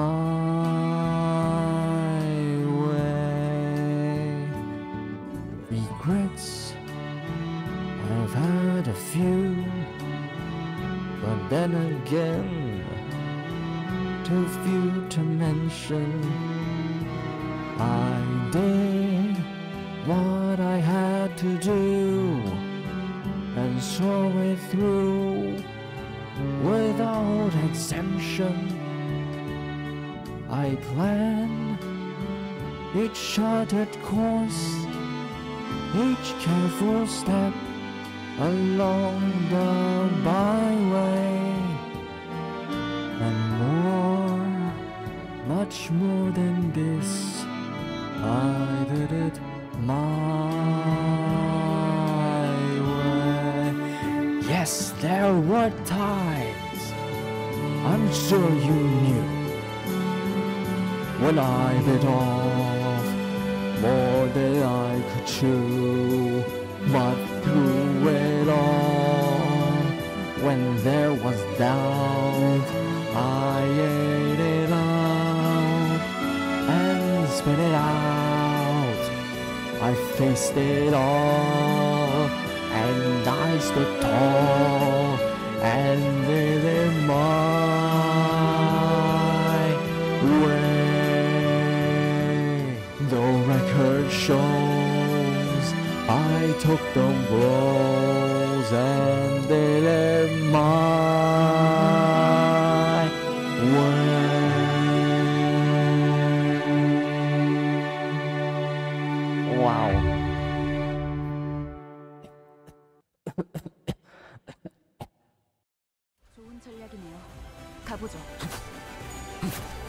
Speaker 3: way. Regrets, I've had a few, but then again, too few to mention. I did what I had to do and saw it through without exemption. I planned each charted course, each careful step along the byway, and more, much more than this, I did it my way. Yes, there were times, I'm sure you knew, when I bit off more than I could chew. But through it all, when there was doubt, I ate it out and spit it out. I faced it all, and I stood tall and did it my way. The record shows I took the blows and did it my way. Wow.
Speaker 5: 좋은 전략이네요. 가보죠.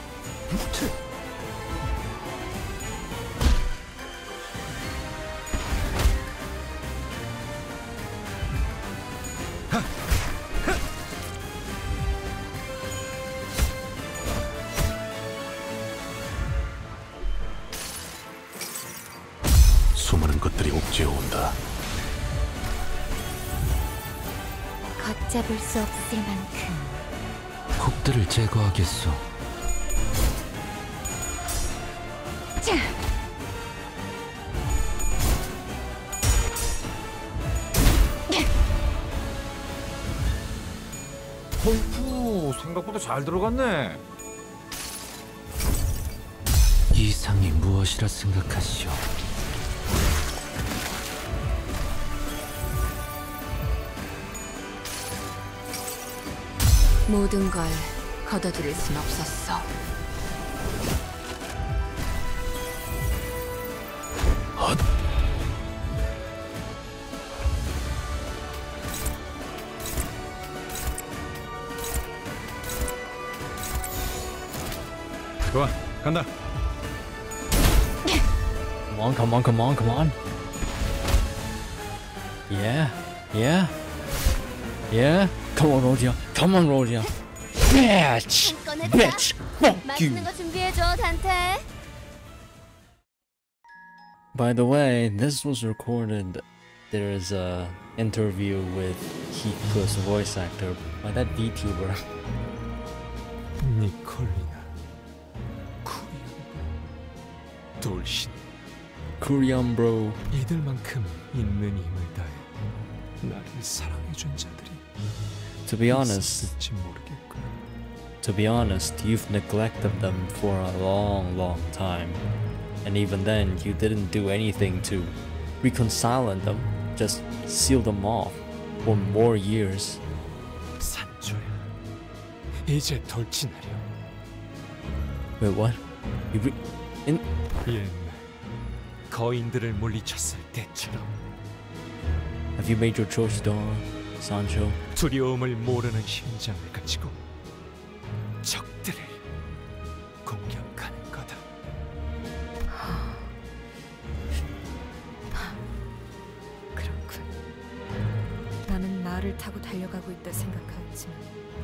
Speaker 7: 수많은 것들이 옥죄어 온다.
Speaker 6: 걷잡을 수 없을 만큼
Speaker 8: 곡들을 제거하겠소.
Speaker 10: 헐프, 생각보다 잘 들어갔네.
Speaker 8: 이 상이 무엇이라 생각하시오?
Speaker 6: 모든 걸 걷어들일 순 없었어.
Speaker 10: 좋아, 간다.
Speaker 3: Come on, come on, come on, come on. Yeah, yeah, yeah. Come on, Rodia. Come on, Rodia. Bitch, bitch. Fuck you.
Speaker 1: 맛있는 거 준비해줘, 단테.
Speaker 3: By the way, this was recorded. There is a interview with Hiku's voice actor by that VTuber.
Speaker 7: 니콜리나, 쿠리안, 돌신.
Speaker 3: Kurian bro.
Speaker 7: 이들만큼 있는 힘을 다해 나를 사랑해준 자들이
Speaker 3: To be honest,
Speaker 7: 있을지 모르겠군.
Speaker 3: you've neglected them for a long, long time. And even then, you didn't do anything to reconcile them, just seal them off for more years.
Speaker 7: 산조야, 이제 돌진하려.
Speaker 3: Wait, what?
Speaker 7: 옛날 거인들을 물리쳤을 때처럼
Speaker 3: Have you made your choice, Don, Sancho?
Speaker 7: 두려움을 모르는 심장을 가지고 적들을 공격하는 거다.
Speaker 2: 그렇군. 나는 말을 타고 달려가고 있다 생각하였지만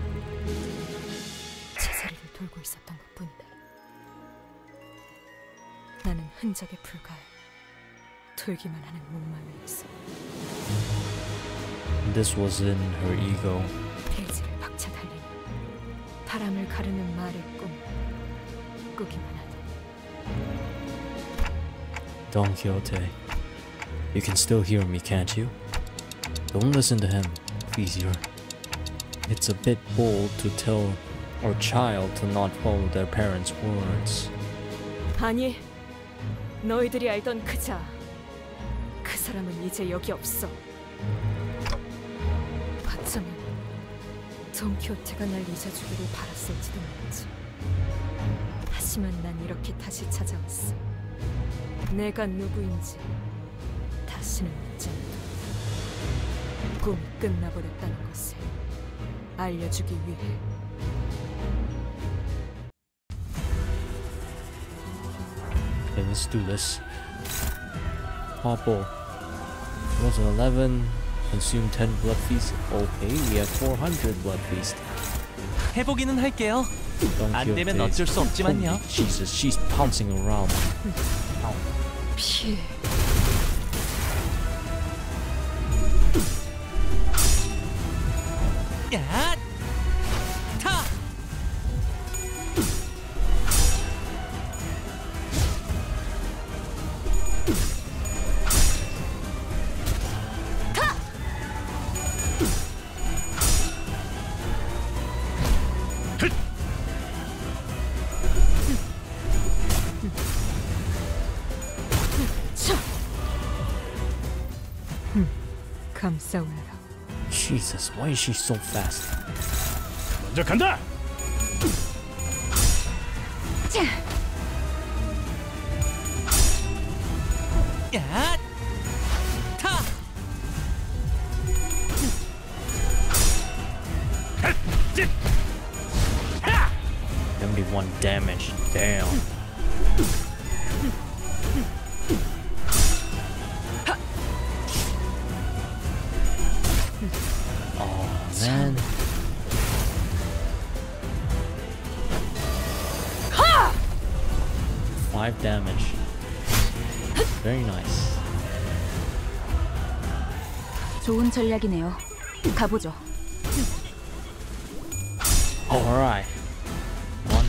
Speaker 2: 제자리를 돌고 있었던 것뿐이다. 나는 흔적에 불과해 돌기만 하는 목마름이었어.
Speaker 3: This was in her ego.
Speaker 2: 대지를 박차 달리는 바람을 가르는 말의 꿈 꾸기만 하다.
Speaker 3: Don Quixote, you can still hear me, can't you? Don't listen to him, Easier. It's a bit bold to tell our child to not follow their parents' words.
Speaker 2: 아니, 너희들이 알던 그자, 그 사람은 이제 여기 없어. 어쩌면 돈키호테가 날 잊어주기를 바랐을지도 모르지. 하지만 난 이렇게 다시 찾아왔어. 내가 누구인지 다시는 묻지 않는다. 꿈이 끝나버렸다는 것을 알려주기 위해.
Speaker 3: Okay, let's do this. Popple. Rolls an 11. Consume 10 blood feast. Okay, we have 400 blood feast.
Speaker 9: 해보기는 할게요.
Speaker 3: Don
Speaker 9: 안 되면
Speaker 3: Quixote.
Speaker 9: 어쩔 수 없지만요.
Speaker 3: Holy Jesus, she's pouncing around. Ow.
Speaker 2: 피해.
Speaker 9: 야! 타!
Speaker 2: 감싸올라.
Speaker 3: Jesus, why is she so fast?
Speaker 10: 먼저 간다.
Speaker 9: 야! 타!
Speaker 3: Only one damage. Damn. Oh man. 5 damage. Very nice.
Speaker 5: 좋은 전략이네요. 가보죠.
Speaker 3: Alright. 1.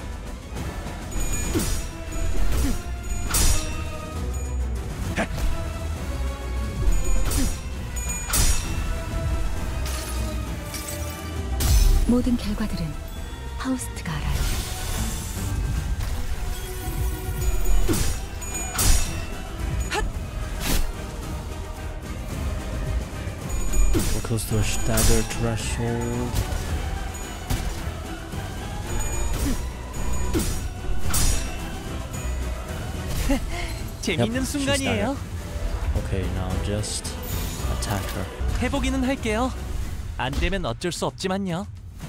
Speaker 5: 모든 결과들은 파우스트가 알아요.
Speaker 3: We're close to a stagger threshold.
Speaker 9: 재밌는
Speaker 3: Yep, she's
Speaker 9: 순간이에요.
Speaker 3: Okay, now just attack her.
Speaker 9: 해보기는 할게요. 안 되면 어쩔 수 없지만요.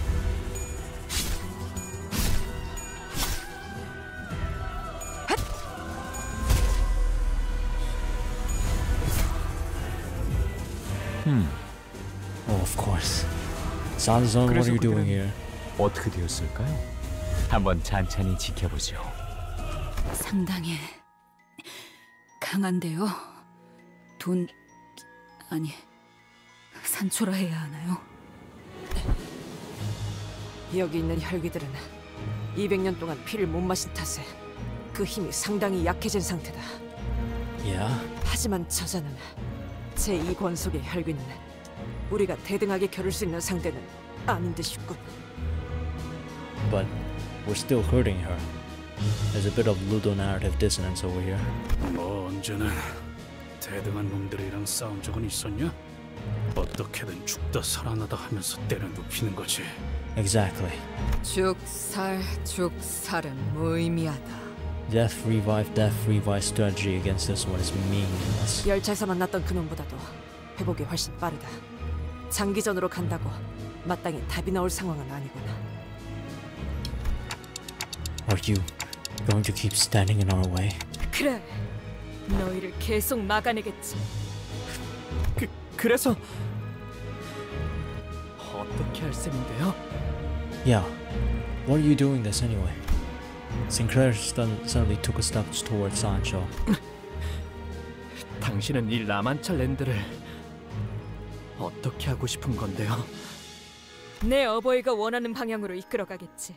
Speaker 3: Oh, of course. Salazar, what are you doing here?
Speaker 7: 어떻게 되었을까요? 한번 찬찬히 지켜보죠.
Speaker 5: 상당히 강한데요. 산초라 해야 하나요?
Speaker 2: 여기 있는 혈귀들은 200년 동안 피를 못 마신 탓에 그 힘이 상당히 약해진 상태다.
Speaker 3: Yeah?
Speaker 2: 하지만 저자는 제2 권속의 혈귀는 우리가 대등하게 겨룰 수 있는 상대는 아닌 듯 싶군.
Speaker 3: But we're still hurting her. There's a bit of ludonarrative dissonance over here.
Speaker 10: 뭐 언제는 대등한 놈들이랑 싸운 적은 있었냐? 어떻게든 죽다 살아나다 하면서 때려 눕히는 거지.
Speaker 3: Exactly.
Speaker 2: 죽살은 무의미하다.
Speaker 3: Death revive strategy against this one is meaningless.
Speaker 2: 열차에서 만났던 그놈보다도 회복이 훨씬 빠르다. 장기전으로 간다고 마땅히 답이 나올 상황은 아니구나.
Speaker 3: Are you going to keep standing in our way?
Speaker 2: 그래, 너희를 계속 막아내겠지.
Speaker 9: 그래서 어떻게 할 셈인데요?
Speaker 3: Yeah. What are you doing this anyway? Sinclair suddenly took a step towards Sancho.
Speaker 9: 당신은 이 라만차 랜드를 어떻게 하고 싶은 건데요?
Speaker 2: 내 어버이가 원하는 방향으로 이끌어가겠지.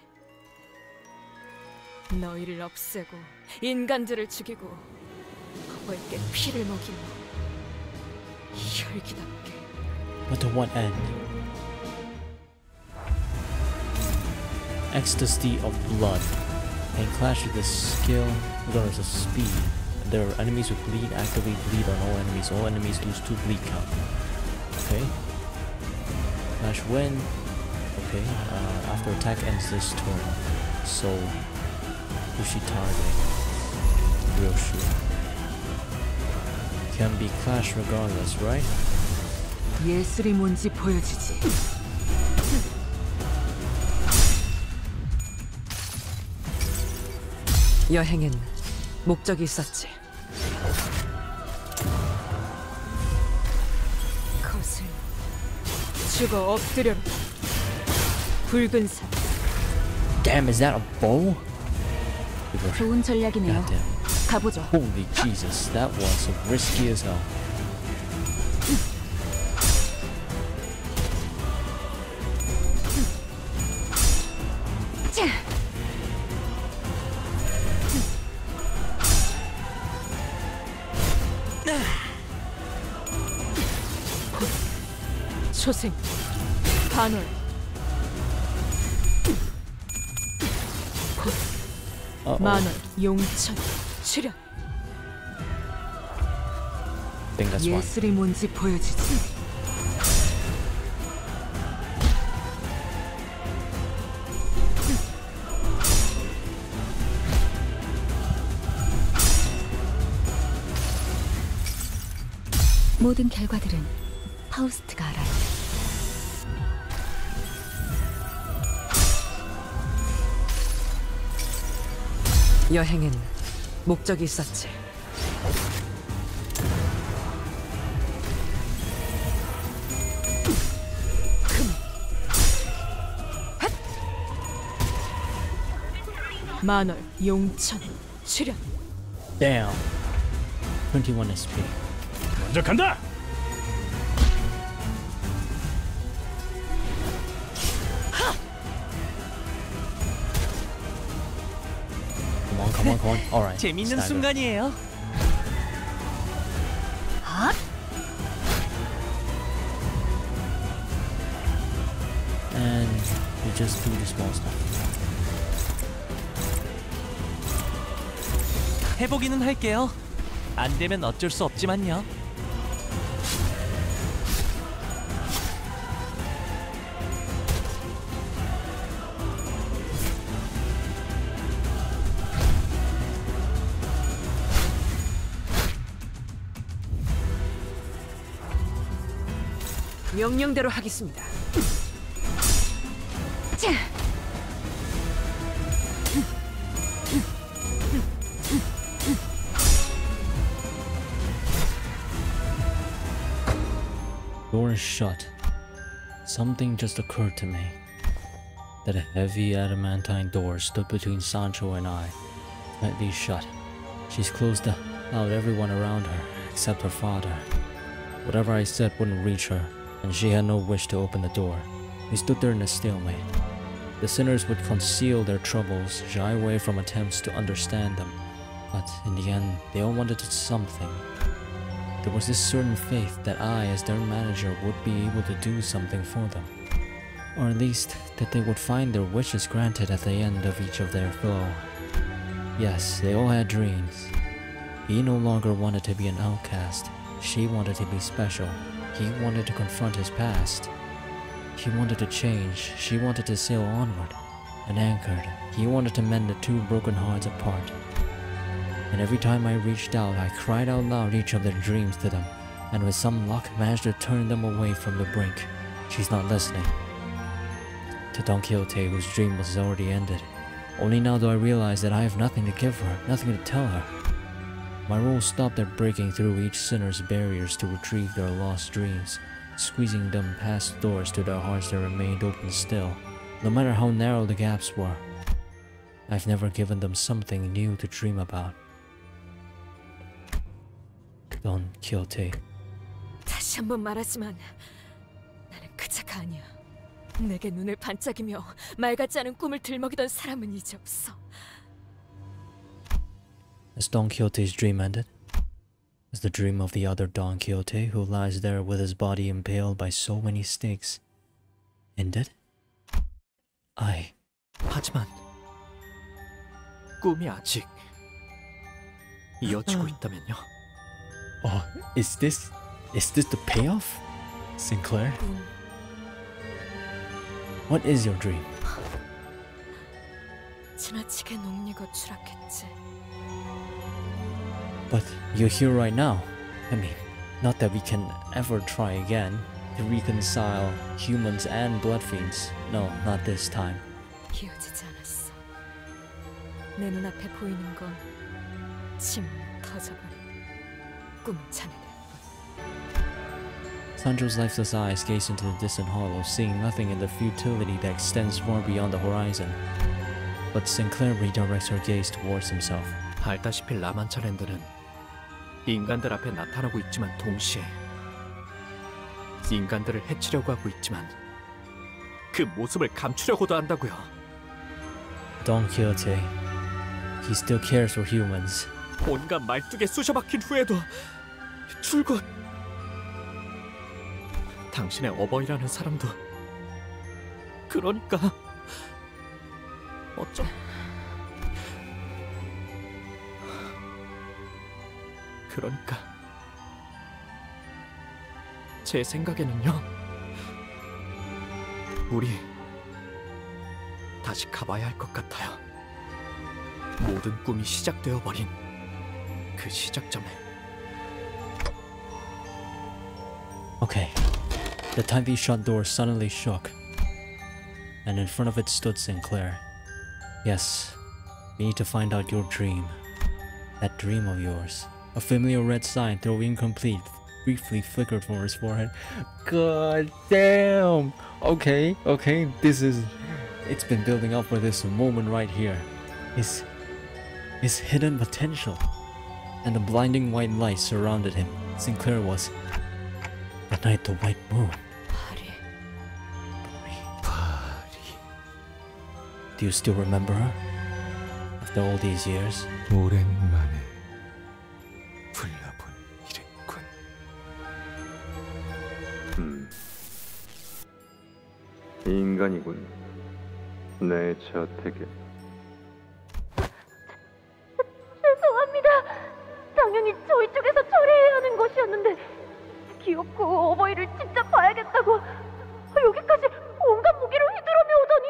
Speaker 2: 너희를 없애고 인간들을 죽이고 어버이께 피를 먹이며 혈기답게.
Speaker 3: But to what end? Ecstasy of blood. And clash with the skill regardless of speed. There are enemies who bleed, actively bleed on all enemies. All enemies lose 2 bleed count. Okay. Clash when? Okay. After attack ends this turn. So who's she targeting? Real sure. Can be clash regardless, right?
Speaker 2: 예술이 뭔지 보여주지. 여행엔 목적이 있었지. 거슬 죽어 엎드려라. 붉은 산.
Speaker 3: Damn, is that a bow?
Speaker 5: 좋은 전략이네요.
Speaker 3: Goddamn.
Speaker 5: 가보죠.
Speaker 3: Holy Jesus, that was risky as hell.
Speaker 2: 초생 반월. 만월 용천 출현.
Speaker 3: think that's one.
Speaker 2: 예술이 뭔지 보여주지.
Speaker 5: 모든 결과들은 파우스트가 알아요.
Speaker 2: 여행엔 목적이 있었지. 만월, 용천, 출연.
Speaker 3: Damn. 21 SP.
Speaker 10: 먼저 간다.
Speaker 3: Come on, come on. All right.
Speaker 9: 재밌는
Speaker 3: stagger.
Speaker 9: 순간이에요.
Speaker 3: And you just do the small stuff.
Speaker 9: 해보기는 할게요. 안 되면 어쩔 수 없지만요.
Speaker 2: 명령대로 하겠습니다.
Speaker 3: Door is shut. Something just occurred to me. That a heavy adamantine door stood between Sancho and I, tightly shut. She's closed out everyone around her, except her father. Whatever I said wouldn't reach her, and she had no wish to open the door. We stood there in a stalemate. The sinners would conceal their troubles, shy away from attempts to understand them. But in the end, they all wanted something. There was this certain faith that I, as their manager, would be able to do something for them. Or at least, that they would find their wishes granted at the end of each of their flow. Yes, they all had dreams. He no longer wanted to be an outcast. She wanted to be special. He wanted to confront his past. He wanted to change. She wanted to sail onward. And anchored, he wanted to mend the two broken hearts apart. And every time I reached out, I cried out loud each of their dreams to them, and with some luck managed to turn them away from the brink. She's not listening. To Don Quixote, whose dream was already ended. Only now do I realize that I have nothing to give her, nothing to tell her. My role stopped at breaking through each sinner's barriers to retrieve their lost dreams, squeezing them past doors to their hearts that remained open still, no matter how narrow the gaps were. I've never given them something new to dream about. Don Quixote.
Speaker 2: 다시 한번 말하지만 나는 그자가 아니야. 내게 눈을 반짝이며 말 같지 않은 꿈을 들먹이던 사람은 이제 없어.
Speaker 3: Has Don Quixote's dream ended? As the dream of the other Don Quixote who lies there with his body impaled by so many stakes ended?
Speaker 7: 하지만 꿈이 아직 이어지고 있다면요.
Speaker 3: Oh, is this the payoff? Sinclair? What is your dream?
Speaker 2: 지나치게 녹리고 추락했지.
Speaker 3: But you're here right now. I mean, not that we can ever try again to reconcile humans and blood fiends. No, not this time.
Speaker 2: 이어지지 않았어. 내 눈앞에 보이는 건 침 터져버린 꿈 자네들.
Speaker 3: Sancho's lifeless eyes gaze into the distant hollow, seeing nothing in the futility that extends far beyond the horizon. But Sinclair redirects her gaze towards himself.
Speaker 7: 알다시피 라만차랜드는 인간들 앞에 나타나고 있지만 동시에 인간들을 해치려고 하고 있지만 그 모습을 감추려고도 한다고요.
Speaker 3: Don Quixote, he still cares for humans.
Speaker 7: 온갖 말뚝에 쑤셔박힌 후에도 줄곧 당신의 어버이라는 사람도 그러니까 어쩜 그러니까 제 생각에는요 우리 다시 가봐야 할 것 같아요. 모든 꿈이 시작되어 버린 그 시작점에.
Speaker 3: Okay. The tightly shut door suddenly shook, and in front of it stood Sinclair. Yes, We need to find out your dream. That dream of yours. A familiar red sign, though incomplete, briefly flickered from his forehead. God damn! Okay, this is... It's been building up for this moment right here. His hidden potential. And a blinding white light surrounded him. Sinclair was... That night the white moon. Do you still remember her? After all these years?
Speaker 8: 오랜만에 불러본 이랬군.
Speaker 4: 인간이군. 내 저택에.
Speaker 5: 죄송합니다. 당연히 저희 쪽에서 처리해야 하는 것이었는데 귀엽고 어버이를 진짜 봐야겠다고 여기까지 온갖 무기를 휘두르며 오더니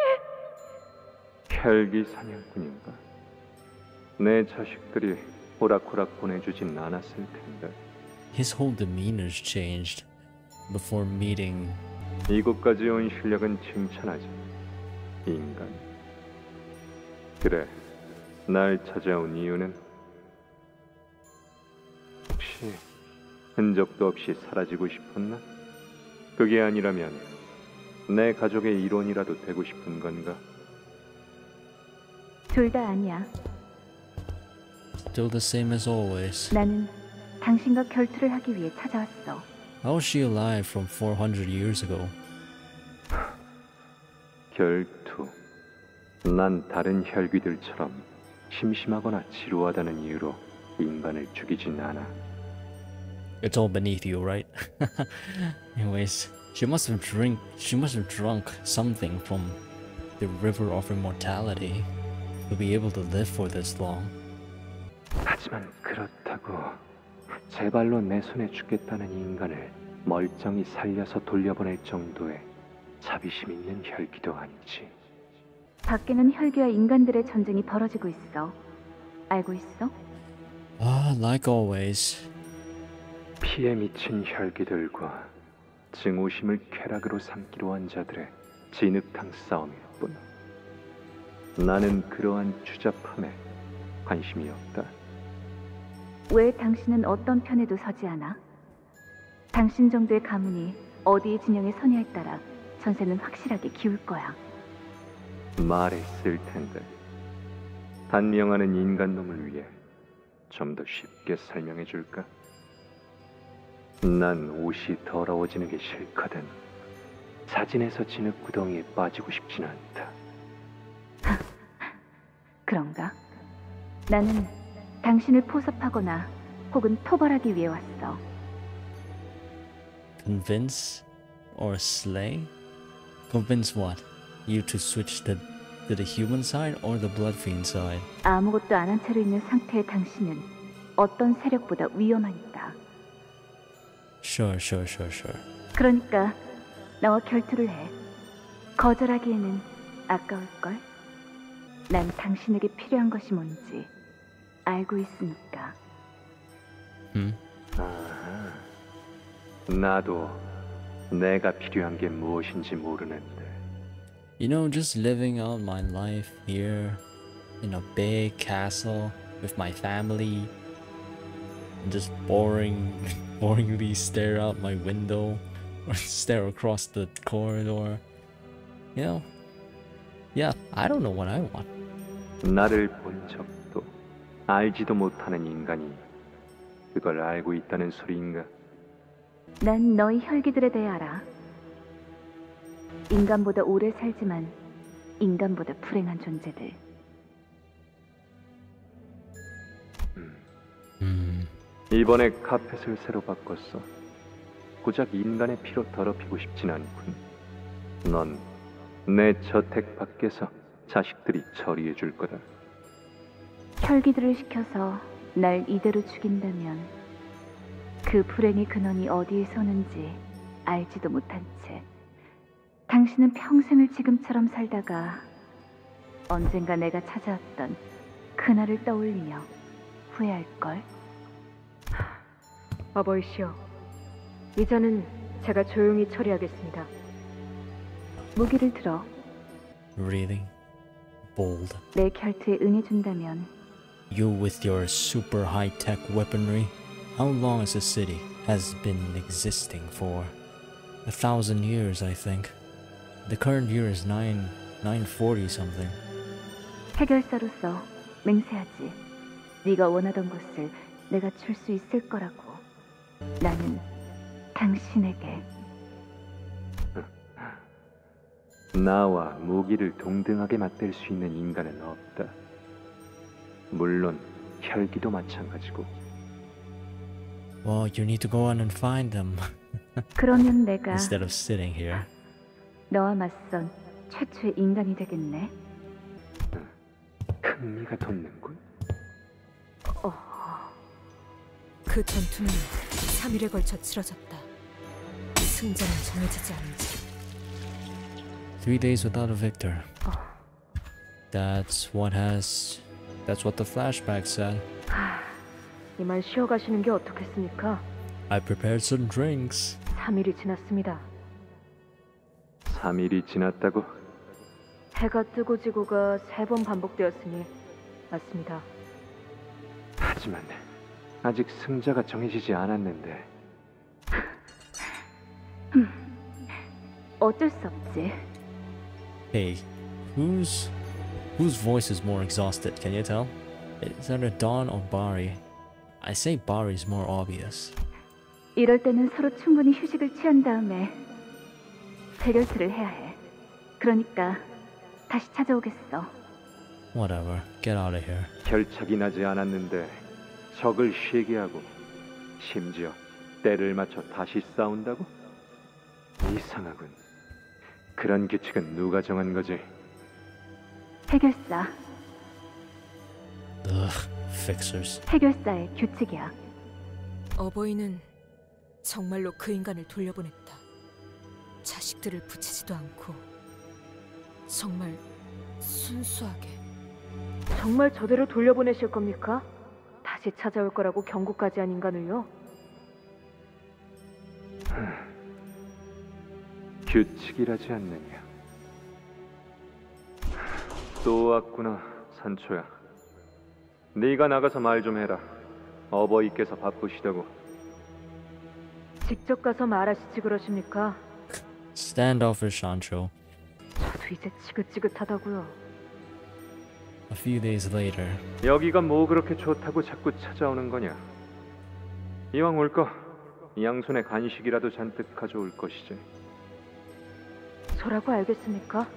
Speaker 4: 혈기 사냥꾼인가? 내 자식들이 호락호락 보내주진 않았을 텐데.
Speaker 3: His whole demeanor's changed before meeting.
Speaker 4: 이곳까지 온 실력은 칭찬하지. 인간. 그래, 날 찾아온 이유는 혹시 흔적도 없이 사라지고 싶었나? 그게 아니라면 내 가족의 일원이라도 되고 싶은 건가?
Speaker 5: 둘 다 아니야.
Speaker 3: Still the same as always.
Speaker 5: 나는 당신과 결투를 하기 위해 찾아왔어.
Speaker 3: How is she alive from 400 years ago?
Speaker 4: 결투. 난 다른 혈귀들처럼 심심하거나 지루하다는 이유로 인간을 죽이진 않아.
Speaker 3: It's all beneath you, right? Anyways, she must have drunk something from the river of immortality to be able to live for this long.
Speaker 4: 하지만 그렇다고 제 발로 내 손에 죽겠다는 인간을 멀쩡히 살려서 돌려보낼 정도의 자비심 있는 혈기도 아니지.
Speaker 5: 밖에는 혈귀와 인간들의 전쟁이 벌어지고 있어. 알고 있어?
Speaker 3: Like always.
Speaker 4: 피에 미친 혈기들과 증오심을 쾌락으로 삼기로 한 자들의 진흙탕 싸움일 뿐. 나는 그러한 추잡함에 관심이 없다.
Speaker 5: 왜 당신은 어떤 편에도 서지 않아? 당신 정도의 가문이 어디의 진영에 서냐에 따라 전세는 확실하게 기울 거야.
Speaker 4: 말했을 텐데. 단명하는 인간놈을 위해 좀 더 쉽게 설명해 줄까? 난 옷이 더러워지는 게 싫거든. 사진에서 진흙 구덩이에 빠지고 싶진 않다.
Speaker 5: 그런가? 나는 당신을 포섭하거나 혹은 토벌하기 위해 왔어.
Speaker 3: Convince or slay? Convince what? You to switch to the human side or the blood fiend side?
Speaker 5: 아무것도 안 한 채로 있는 상태의 당신은 어떤 세력보다 위험하니까.
Speaker 3: Sure.
Speaker 5: 그러니까 나와 결투를 해. 거절하기에는 아까울걸? 난 당신에게 필요한 것이 뭔지 알고 있으니까.
Speaker 4: 아하, 나도 내가 필요한 게 무엇인지 모르는데.
Speaker 3: You know, just living out my life here in a big castle with my family and just boringly stare out my window or stare across the corridor. You know, yeah, I don't know what I want.
Speaker 4: 나를 본 적도 알지도 못하는 인간이 그걸 알고 있다는 소리인가?
Speaker 5: 난 너희 혈기들에 대해 알아. 인간보다 오래 살지만 인간보다 불행한 존재들.
Speaker 4: 이번에 카펫을 새로 바꿨어. 고작 인간의 피로 더럽히고 싶진 않군. 넌 내 저택 밖에서 자식들이 처리해 줄 거다.
Speaker 5: 혈기들을 시켜서 날 이대로 죽인다면 그 불행의 근원이 어디에 서는지 알지도 못한 채 당신은 평생을 지금처럼 살다가 언젠가 내가 찾아왔던 그날을 떠올리며 후회할걸.
Speaker 2: 어버이시여, 이자는 제가 조용히 처리하겠습니다.
Speaker 5: 무기를 들어.
Speaker 3: Really? bold.
Speaker 5: 내 결투에 응해준다면
Speaker 3: You with your super high-tech weaponry. How long has the city has been existing for? 1,000 years, I think. The current year is 940 something.
Speaker 5: 해결사로서 맹세하지. 네가 원하던 것을 내가 줄 수 있을 거라고. 나는 당신에게
Speaker 4: 나와 무기를 동등하게 맞댈 수 있는 인간은 없다. 물론 혈기도 마찬가지고.
Speaker 3: Well, you need to go on and find them
Speaker 5: 그러면 내가
Speaker 3: instead of sitting here.
Speaker 5: 너와 맞선 최초의 인간이 되겠네.
Speaker 4: 흥미가 돋는군.
Speaker 2: 그 전투는 3일에 걸쳐 치러졌다. 승자는 정해지지 않은 채
Speaker 3: 3 days without a victor. That's what the flashback said.
Speaker 11: 이만 쉬어가시는 게 어떻겠습니까?
Speaker 3: I prepared some drinks.
Speaker 11: 3일이 지났습니다.
Speaker 4: 3일이 지났다고?
Speaker 11: 해가 뜨고 지고가 3번 반복되었으니 맞습니다.
Speaker 4: 하지만 아직 승자가 정해지지 않았는데.
Speaker 5: 어쩔 수 없지.
Speaker 3: Hey, whose voice is more exhausted? Can you tell? Is that Dawn or Bari? I say Bari's more obvious.
Speaker 5: 이럴 때는 서로 충분히 휴식을 취한 다음에 해결투를 해야 해. 그러니까 다시 찾아오겠어.
Speaker 3: Whatever. Get out of here.
Speaker 4: 결착이 나지 않았는데 적을 쉬게 하고 심지어 때를 맞춰 다시 싸운다고? 이상하군. 그런 규칙은 누가 정한 거지?
Speaker 5: 해결사.
Speaker 3: Ugh, fixers.
Speaker 5: 해결사의 규칙이야.
Speaker 2: 어버이는 정말로 그 인간을 돌려보냈다. 자식들을 붙이지도 않고 정말 순수하게.
Speaker 11: 정말 저대로 돌려보내실 겁니까? 다시 찾아올 거라고 경고까지 한 인간을요?
Speaker 4: 규칙이라지 않느냐. 또 왔구나, 산초야. 네가 나가서 말 좀 해라. 어버이께서 바쁘시다고.
Speaker 11: 직접 가서 말하시지 그러십니까?
Speaker 3: Standoffish Sancho.
Speaker 11: 저도 이제 지긋지긋하다고요.
Speaker 3: A few days later.
Speaker 4: 여기가 뭐 그렇게 좋다고 자꾸 찾아오는 거냐? 이왕 올 거 양손에 간식이라도 잔뜩 가져올 것이지.
Speaker 11: 저라고 알겠습니까?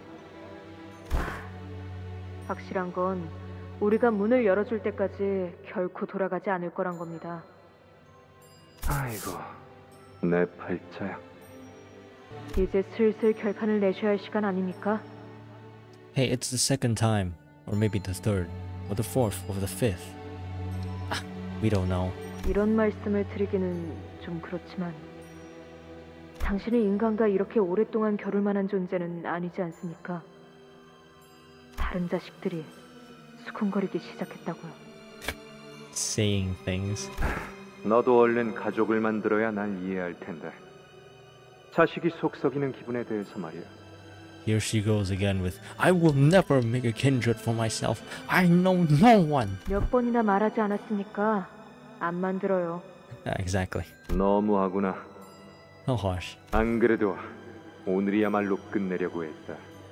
Speaker 11: 확실한 건 우리가 문을 열어줄 때까지 결코 돌아가지 않을 거란 겁니다.
Speaker 4: 아이고, 내 팔자야.
Speaker 11: 이제 슬슬 결판을 내셔야 할 시간 아닙니까?
Speaker 3: Hey, it's the second time. Or maybe the third. Or the fourth. Or the fifth. We don't know.
Speaker 11: 이런 말씀을 드리기는 좀 그렇지만 당신은 인간과 이렇게 오랫동안 겨룰 만한 존재는 아니지 않습니까? 다른 자식들이 수군거리기 시작했다고요.
Speaker 3: Saying things.
Speaker 4: 너도 얼른 가족을 만들어야 날 이해할 텐데. 자식이 속썩이는 기분에 대해서 말이야.
Speaker 3: Here she goes again with, I will never make a kindred for myself. I know no one.
Speaker 11: 몇 번이나 말하지 않았습니까? 안 만들어요.
Speaker 3: Exactly.
Speaker 4: 너무하구나.
Speaker 3: How harsh.
Speaker 4: 안 그래도 오늘이야말로 끝내려고 했다.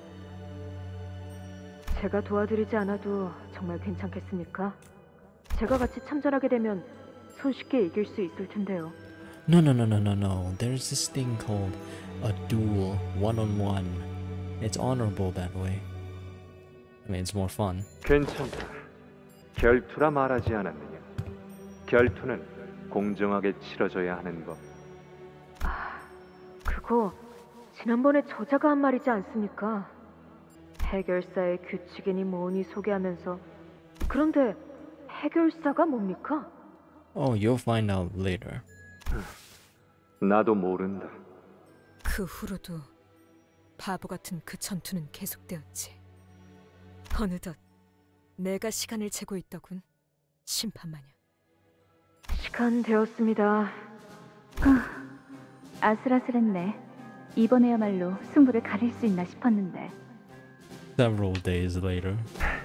Speaker 11: 제가 도와드리지 않아도 정말 괜찮겠습니까? 제가 같이 참전하게 되면 손쉽게 이길 수 있을 텐데요.
Speaker 3: No. There's this thing called a duel, one-on-one. It's honorable that way. I mean, it's more fun.
Speaker 4: 괜찮다. 결투라 말하지 않았느냐. 결투는 공정하게 치러져야 하는 법.
Speaker 11: 그거 지난번에 저자가 한 말이지 않습니까? 해결사의 규칙이니 뭐니 소개하면서. 그런데 해결사가 뭡니까?
Speaker 3: Oh, you'll find out later.
Speaker 4: 나도 모른다.
Speaker 2: 그 후로도 바보 같은 그 전투는 계속되었지. 어느덧 내가 시간을 재고 있더군. 심판마냥.
Speaker 11: 시간 되었습니다.
Speaker 5: 아슬아슬했네. 이번에야말로 승부를 가릴 수 있나 싶었는데.
Speaker 3: Several days later.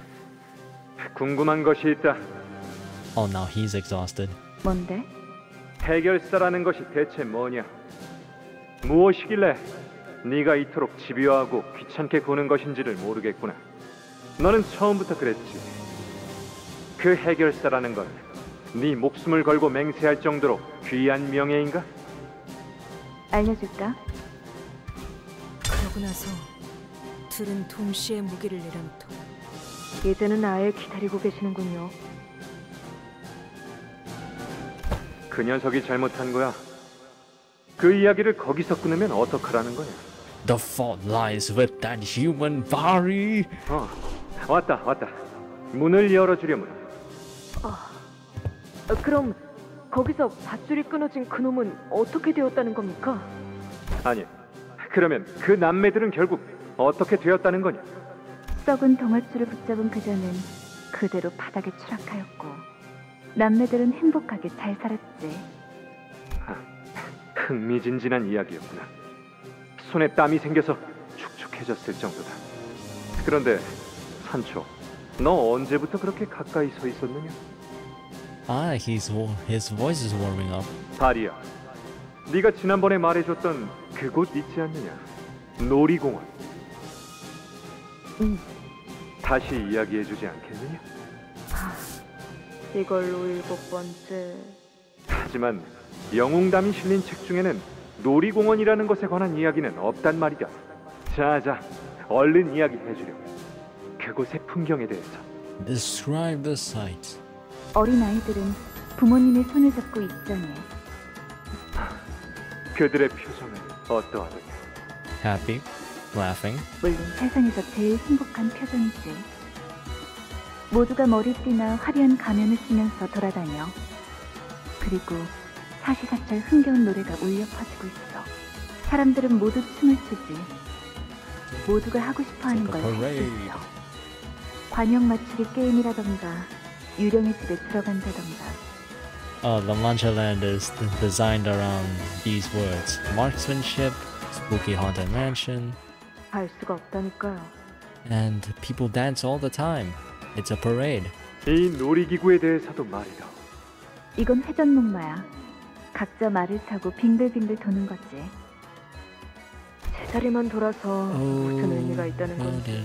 Speaker 4: 궁금한 것이 있다.
Speaker 3: Oh, now he's exhausted.
Speaker 5: 뭔데?
Speaker 4: 해결사라는 것이 대체 뭐냐? 무엇이길래 네가 이토록 집요하고 귀찮게 구는 것인지를 모르겠구나. 너는 처음부터 그랬지. 그 해결사라는 건 네 목숨을 걸고 맹세할 정도로 귀한 명예인가?
Speaker 5: 알려줄까?
Speaker 2: 그러고 나서 둘은 동시에 무기를 내려놓고
Speaker 11: 이제는 아예 기다리고 계시는군요.
Speaker 4: 그 녀석이 잘못한 거야. 그 이야기를 거기서 끊으면 어떡하라는 거냐?
Speaker 3: The fault lies with that human Bari.
Speaker 4: 왔다. 문을 열어주려면.
Speaker 11: 그럼 거기서 밧줄이 끊어진 그놈은 어떻게 되었다는 겁니까?
Speaker 4: 아니, 그러면 그 남매들은 결국 어떻게 되었다는 거냐?
Speaker 5: 썩은 동아줄을 붙잡은 그자는 그대로 바닥에 추락하였고 남매들은 행복하게 잘 살았지.
Speaker 4: 흥미진진한 이야기였구나. 손에 땀이 생겨서 축축해졌을 정도다. 그런데 산초, 너 언제부터 그렇게 가까이 서 있었느냐?
Speaker 3: His voice is warming up.
Speaker 4: 바리야, 네가 지난번에 말해줬던 그곳 있지 않느냐? 놀이공원. 다시 이야기해주지 않겠느냐?
Speaker 11: 이걸로 7번째.
Speaker 4: 하지만 영웅담이 실린 책 중에는 놀이공원이라는 것에 관한 이야기는 없단 말이다. 자, 얼른 이야기해주렴. 그곳의 풍경에 대해서.
Speaker 3: Describe the sight.
Speaker 5: 어린 아이들은 부모님의 손을 잡고 입장해.
Speaker 4: 그들의 표정은 어떠하더냐?
Speaker 3: Happy, laughing.
Speaker 5: 물론 세상에서 제일 행복한 표정이지. 모두가 머리띠나 화려한 가면을 쓰면서 돌아다녀. 그리고 사시사철 흥겨운 노래가 울려 퍼지고 있어. 사람들은 모두 춤을 추지. 모두가 하고 싶어하는 걸 할 수 있어. 관용 맞추기 게임이라던가 유령의 집에 들어간다던가.
Speaker 3: The Mancha Land is designed around these words: marksmanship, spooky haunted mansion.
Speaker 11: 알 수가 없다니까요.
Speaker 3: And people dance all the time. It's a parade.
Speaker 4: 이 놀이기구에 대해서도 말이다.
Speaker 5: 이건 회전목마야. 각자 말을 타고 빙글빙글 도는 거지.
Speaker 11: 제자리만 돌아서 무슨 의미가 있다는 건지.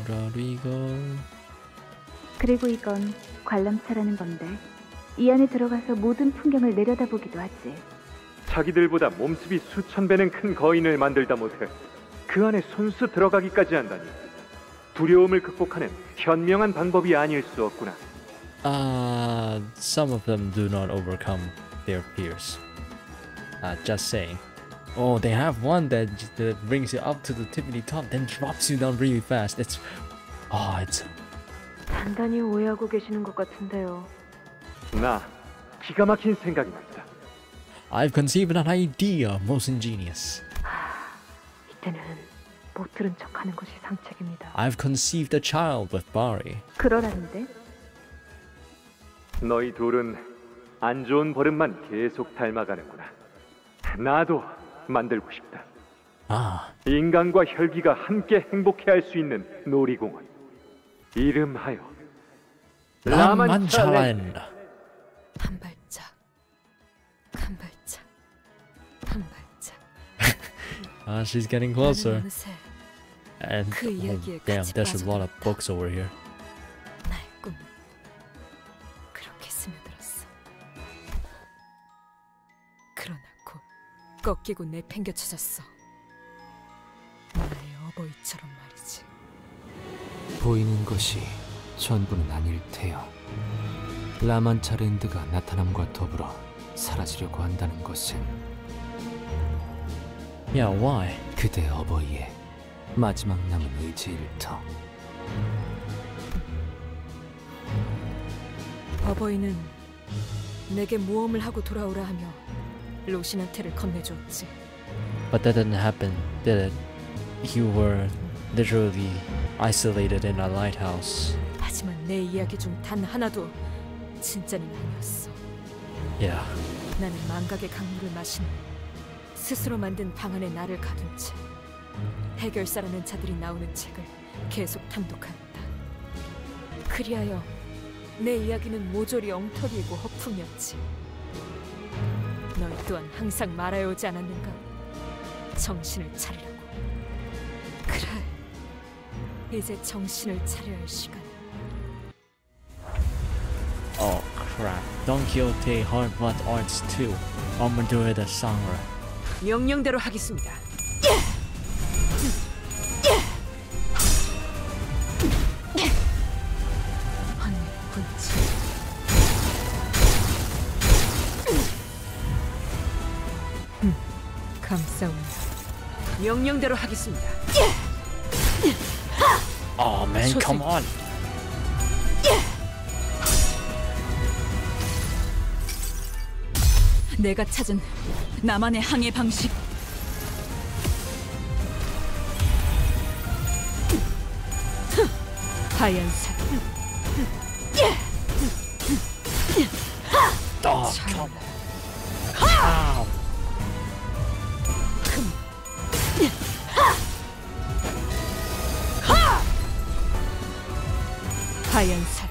Speaker 5: 그리고 이건 관람차라는 건데 이 안에 들어가서 모든 풍경을 내려다보기도 하지.
Speaker 4: 자기들보다 몸집이 수천 배는 큰 거인을 만들다 못해 그 안에 손수 들어가기까지 한다니. 두려움을 극복하는 현명한 방법이 아닐 수 없구나.
Speaker 3: Some of them do not overcome their fears. Just saying. Oh, they have one that brings you up to the tippity top, then drops you down really fast. It's
Speaker 11: 단단히 오해하고 계시는 것 같은데요.
Speaker 4: 나 기가 막힌 생각이 났다.
Speaker 3: I've conceived an idea, most ingenious.
Speaker 11: 이때는 못 들은 척하는 것이 상책입니다.
Speaker 3: I've conceived a child with Bari.
Speaker 5: 그러라는데?
Speaker 4: 너희 둘은 안 좋은 버릇만 계속 닮아가는구나. 나도 만들고 싶다. 인간과 혈기가 함께 행복해할 수 있는 놀이공원. 이름하여 라만차랜드.
Speaker 2: 한 발짝, 한 발짝, 한 발짝.
Speaker 3: She's getting closer. And
Speaker 2: 그 이야기에
Speaker 3: damn,
Speaker 2: 같이
Speaker 3: there's a lot of
Speaker 2: 빠져들었다.
Speaker 3: books over here.
Speaker 2: 나의 꿈은 그렇게 스며들었어. 그러나 곧 꺾이고 내팽겨쳐졌어. 나의 어버이처럼 말이지.
Speaker 7: 보이는 것이 전부는 아닐 테요. 라만차랜드가 나타남과 더불어 사라지려고 한다는 것은
Speaker 3: Yeah, why?
Speaker 7: 그대 어버이의 마지막 남은 의지일 터.
Speaker 2: 어버이는 내게 모험을 하고 돌아오라 하며 로신한테를 건네주었지.
Speaker 3: But that didn't happen, did it? You were literally isolated in a lighthouse.
Speaker 2: 하지만 내 이야기 중 단 하나도 진짜는 아니었어.
Speaker 3: Yeah.
Speaker 2: 나는 망각의 강물을 마시는 스스로 만든 방 안에 나를 가둔 채 해결사라는 자들이 나오는 책을 계속 탐독한다. 그리하여 내 이야기는 모조리 엉터리이고 허풍이었지. 너희 또한 항상 말하여오지 않았는가? 정신을 차리라고. 그래, 이제 정신을 차려야 할 시간이야.
Speaker 3: Oh crap. Don Quixote Hard-Blood Arts 2 Armadillo de Sangre.
Speaker 2: 명령대로 하겠습니다. 하늘 군치. 감싸운다. 명령대로 하겠습니다.
Speaker 3: Oh man, come on.
Speaker 6: 내가 찾은 나만의 항해 방식.
Speaker 2: 하얀색.
Speaker 3: Oh, come on. Ow.
Speaker 2: 하얀색.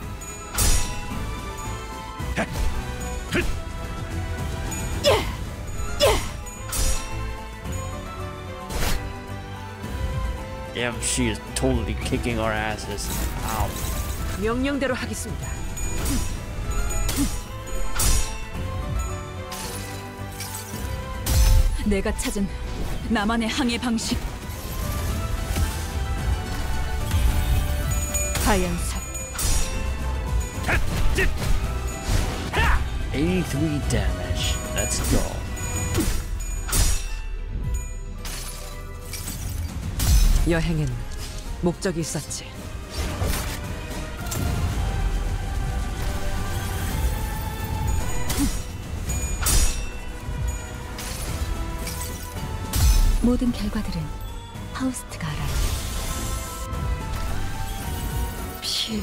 Speaker 3: Damn, she is totally kicking our asses. Ow.
Speaker 2: 명령대로 하겠습니다.
Speaker 6: 내가 찾은 나만의 항해 방식.
Speaker 2: 하얀색.
Speaker 3: 83 damage. Let's go.
Speaker 2: 여행엔 목적이 있었지.
Speaker 5: 모든 결과들은 파우스트가 알아요.
Speaker 2: 피해.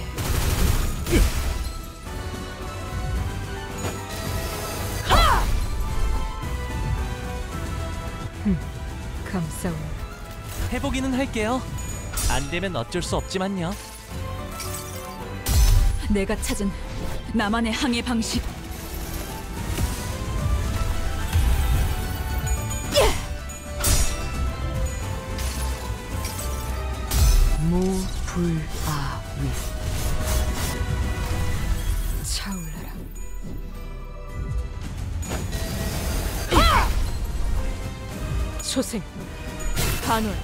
Speaker 2: 감싸운다.
Speaker 9: 해보기는 할게요. 안 되면 어쩔 수 없지만요.
Speaker 6: 내가 찾은 나만의 항해 방식.
Speaker 2: 무불아위. 차올라라. 초생. 반월.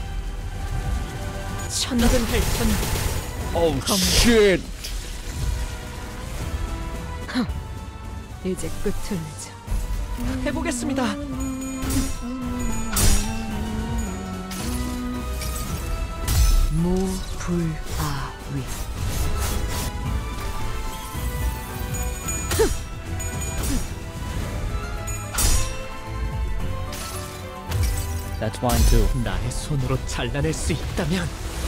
Speaker 2: 천근할 전.
Speaker 3: Oh shit.
Speaker 2: 이제 끝을 내자.
Speaker 9: 해보겠습니다.
Speaker 2: 무불아위.
Speaker 3: That's fine too.
Speaker 7: 나의 손으로 잘라낼 수 있다면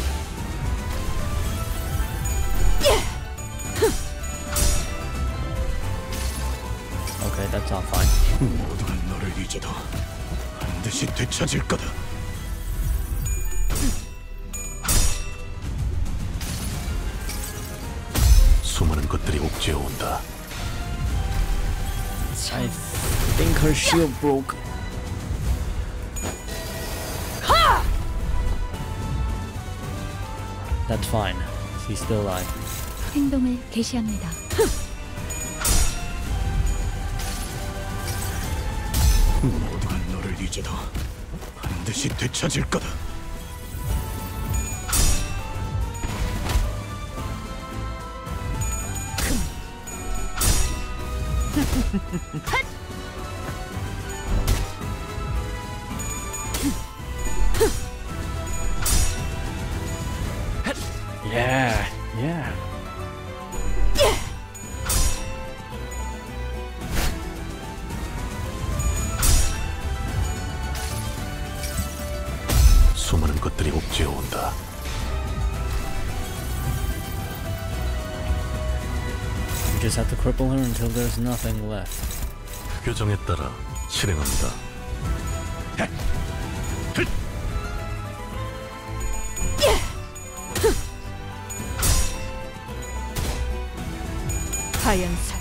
Speaker 3: Okay, that's all fine.
Speaker 10: 모두가 너를 잊어도 반드시 되찾을 거다. 수많은 것들이 옥죄어 온다.
Speaker 3: I think her shield broke. That's fine. She's still alive.
Speaker 5: 행동을 개시합니다.
Speaker 10: 모두가 너를 잊어도 반드시 되찾을 거다.
Speaker 3: Yeah, yeah.
Speaker 10: 수많은 것들이 옥죄어 온다.
Speaker 3: You just have to cripple her until there's nothing left.
Speaker 10: 규정에 따라 실행합니다.
Speaker 2: 하얀 살.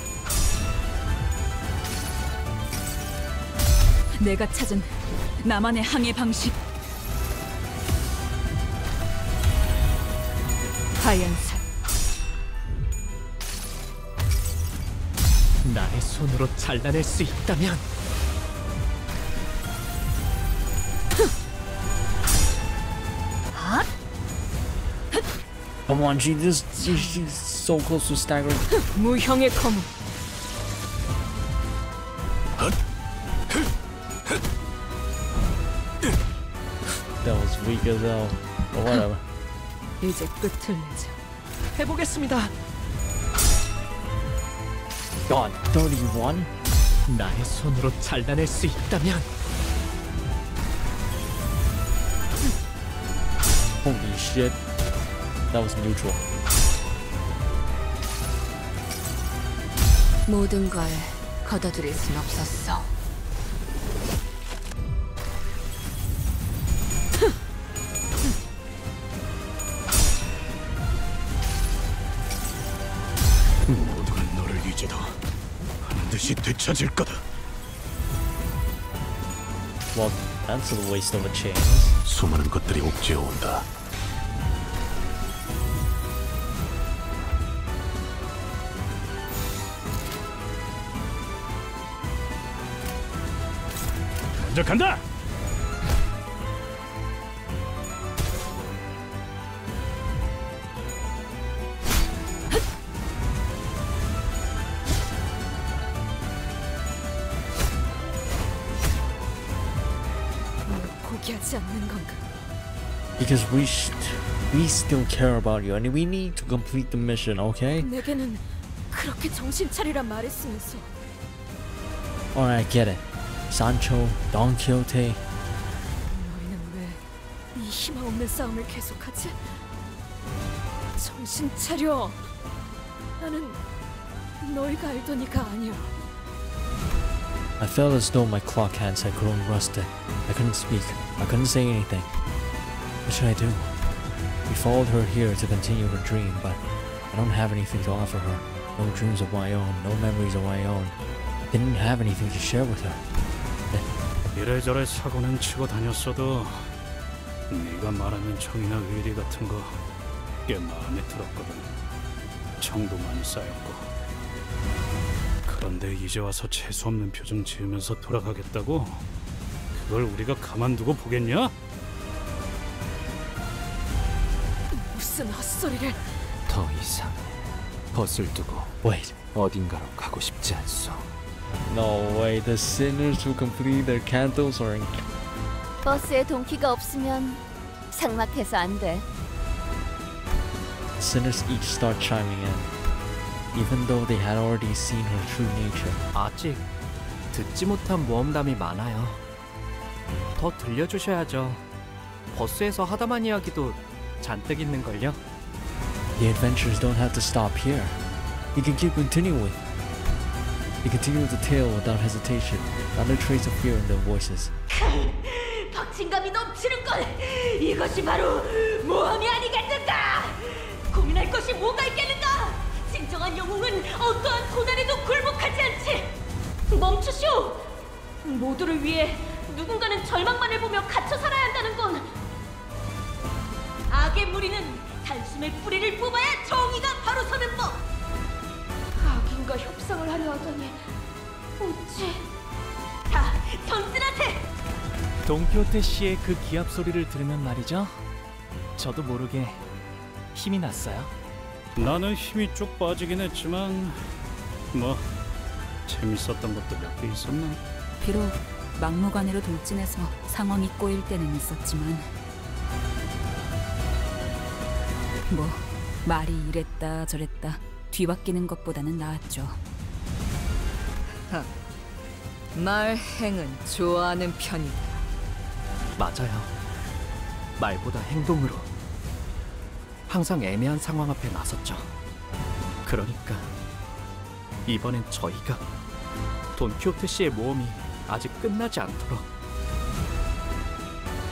Speaker 2: 내가 찾은 나만의 항해 방식. 하얀 살.
Speaker 7: 나의 손으로 잘라낼 수 있다면
Speaker 3: Come on, she's so close to staggering.
Speaker 2: 무형의 검.
Speaker 3: That was weak as hell. But whatever.
Speaker 2: 이제 끝을 내자.
Speaker 7: 해보겠습니다.
Speaker 3: God, 31?
Speaker 7: 나의 손으로 잘라낼 수 있다면
Speaker 3: Holy shit. That was neutral.
Speaker 6: 모든 걸 걷어들일 순 없었어.
Speaker 10: 모두가 너를 이제도 반드시 되찾을 거다.
Speaker 3: Well, that's a waste of a chance.
Speaker 10: 수많은 것들이 옥죄어 온다. 먼저 간다.
Speaker 2: 포기하지 않는 건가?
Speaker 3: Because we still care about you and we need to complete the mission, okay?
Speaker 2: 내게는 그렇게 정신 차리란 말했으면서.
Speaker 3: Alright, get it. Sancho, Don Quixote.
Speaker 2: 너희는 왜 이 희망 없는 싸움을 계속하지? 정신 차려. 나는 너희가 알던 이가 아니야.
Speaker 3: I felt as though my clock hands had grown rusted. I couldn't speak. I couldn't say anything. What should I do? We followed her here to continue her dream, but I don't have anything to offer her. No dreams of my own, no memories of my own. I didn't have anything to share with her.
Speaker 10: 이래저래 사고는 치고 다녔어도 네가 말하는 정이나 의리 같은 거 꽤 마음에 들었거든. 정도 많이 쌓였고. 그런데 이제 와서 재수없는 표정 지으면서 돌아가겠다고? 그걸 우리가 가만두고 보겠냐?
Speaker 2: 무슨 헛소리를.
Speaker 7: 더 이상 벗을 두고
Speaker 3: Wait.
Speaker 7: 어딘가로 가고 싶지 않소.
Speaker 3: No way, the sinners who complete their candles are in...
Speaker 1: 버스에 동키가 없으면 삭막해서 안 돼.
Speaker 3: Sinners each start chiming in, even though they had already seen her true nature.
Speaker 7: 아직 듣지 못한 모험담이 많아요. 더 들려주셔야죠. 버스에서 하다만 이야기도 잔뜩 있는걸요.
Speaker 3: The adventures don't have to stop here. You can keep continuing. You continue the tale without hesitation, not a trace of fear in their voices.
Speaker 1: 덕진감이 넘치는 걸. 이것이 바로 모험이 아니겠는가? 고민할 것이 뭐가 있겠는가? 진정한 영웅은 어떠한 고난에도 굴복하지 않지. 멈추시오. 모두를 위해 누군가는 절망만을 보며 갇혀 살아야 한다는 건 악의 무리는 단숨에 뿌리를 뽑아야 정의가 바로 서는 법. 악인과 협상을 하려 하더니 어째 다 전진하세.
Speaker 9: 돈키호테 씨의 그 기합 소리를 들으면 말이죠. 저도 모르게 힘이 났어요.
Speaker 10: 나는 힘이 쭉 빠지긴 했지만 뭐 재밌었던 것도 몇 개 있었나?
Speaker 5: 비록 막무가내로 돌진해서 상황이 꼬일 때는 있었지만 뭐 말이 이랬다 저랬다 뒤바뀌는 것보다는 나았죠.
Speaker 2: 말 행은 좋아하는 편이다.
Speaker 7: 맞아요. 말보다 행동으로 항상 애매한 상황 앞에 나섰죠. 그러니까 이번엔 저희가 돈키호테 씨의 모험이 아직 끝나지 않도록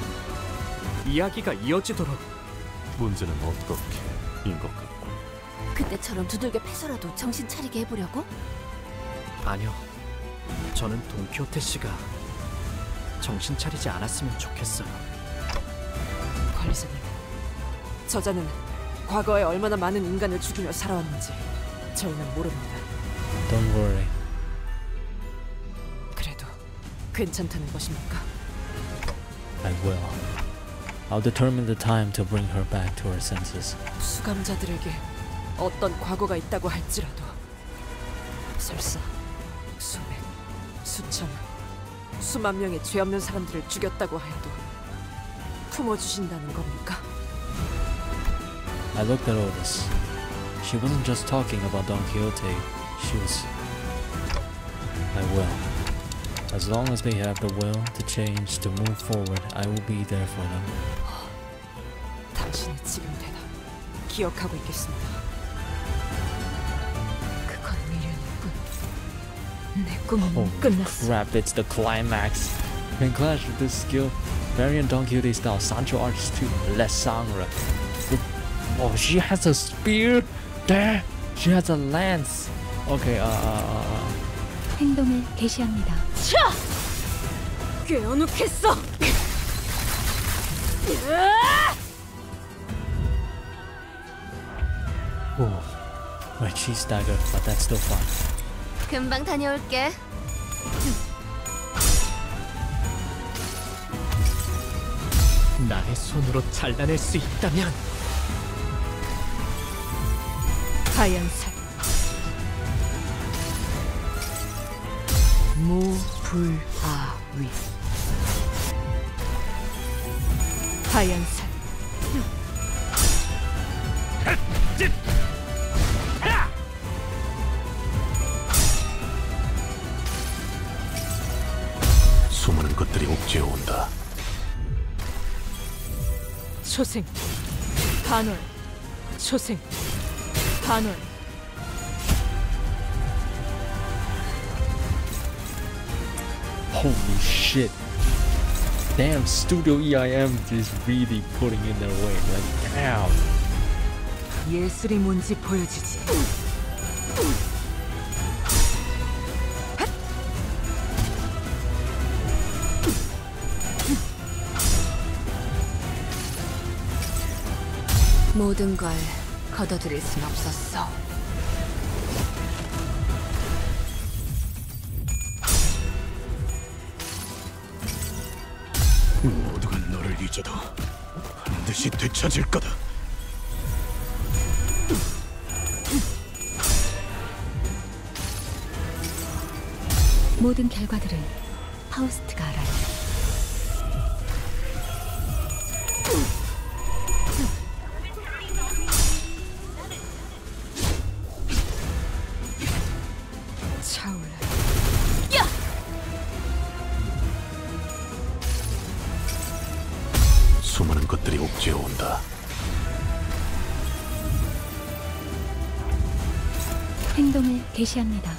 Speaker 7: 이야기가 이어지도록.
Speaker 10: 문제는 어떻게 인 것 같고.
Speaker 1: 그때처럼 두들겨 패서라도 정신 차리게 해보려고?
Speaker 7: 아니요. 저는 돈키호테 씨가 정신 차리지 않았으면 좋겠어요.
Speaker 2: 관리자님, 저자는 과거에 얼마나 많은 인간을 죽이며 살아왔는지 저희는 모릅니다.
Speaker 3: Don't worry.
Speaker 2: 그래도 괜찮다는 것입니까?
Speaker 3: I will. I'll determine the time to bring her back to her senses.
Speaker 2: 수감자들에게 어떤 과거가 있다고 할지라도 설사 수백, 수천, 수만 명의 죄 없는 사람들을 죽였다고 하여도 품어주신다는 겁니까?
Speaker 3: I looked at Otis. She wasn't just talking about Don Quixote. She was... I will. As long as they have the will to change, to move forward, I will be there for them.
Speaker 2: 당신의 지금 대답 기억하고 있겠습니다. 그건 미련일 뿐. 내 꿈은
Speaker 3: Oh
Speaker 2: 끝났어.
Speaker 3: crap, it's the climax. In clash with this skill, variant Don Quixote style, Sancho Arts 2, Les Sangre. Oh, she has a spear? There! She has a lance! Okay,
Speaker 5: 행동을 개시합니다.
Speaker 2: 차! 꽤 어눌했어.
Speaker 3: Oh, my cheese dagger, but that's still fine.
Speaker 1: 금방 다녀올게.
Speaker 7: 나의 손으로 잘라낼 수 있다면
Speaker 2: 하얀살 무불아위 하얀살
Speaker 10: 수많은 것들이 옥죄어 온다.
Speaker 2: 초생 반월 초생 반월
Speaker 3: Holy shit. Damn, Studio EIM is really putting in their weight. Like, damn.
Speaker 2: 예술이 뭔지 보여주지. 모든 걸 거둬들일 순 없었어.
Speaker 10: 모두가 너를 잊어도 반드시 되찾을 거다.
Speaker 5: 모든 결과들을 파우스트가 알아요.
Speaker 2: 차올라.
Speaker 10: 수많은 것들이 옥죄어 온다.
Speaker 5: 행동을 개시합니다.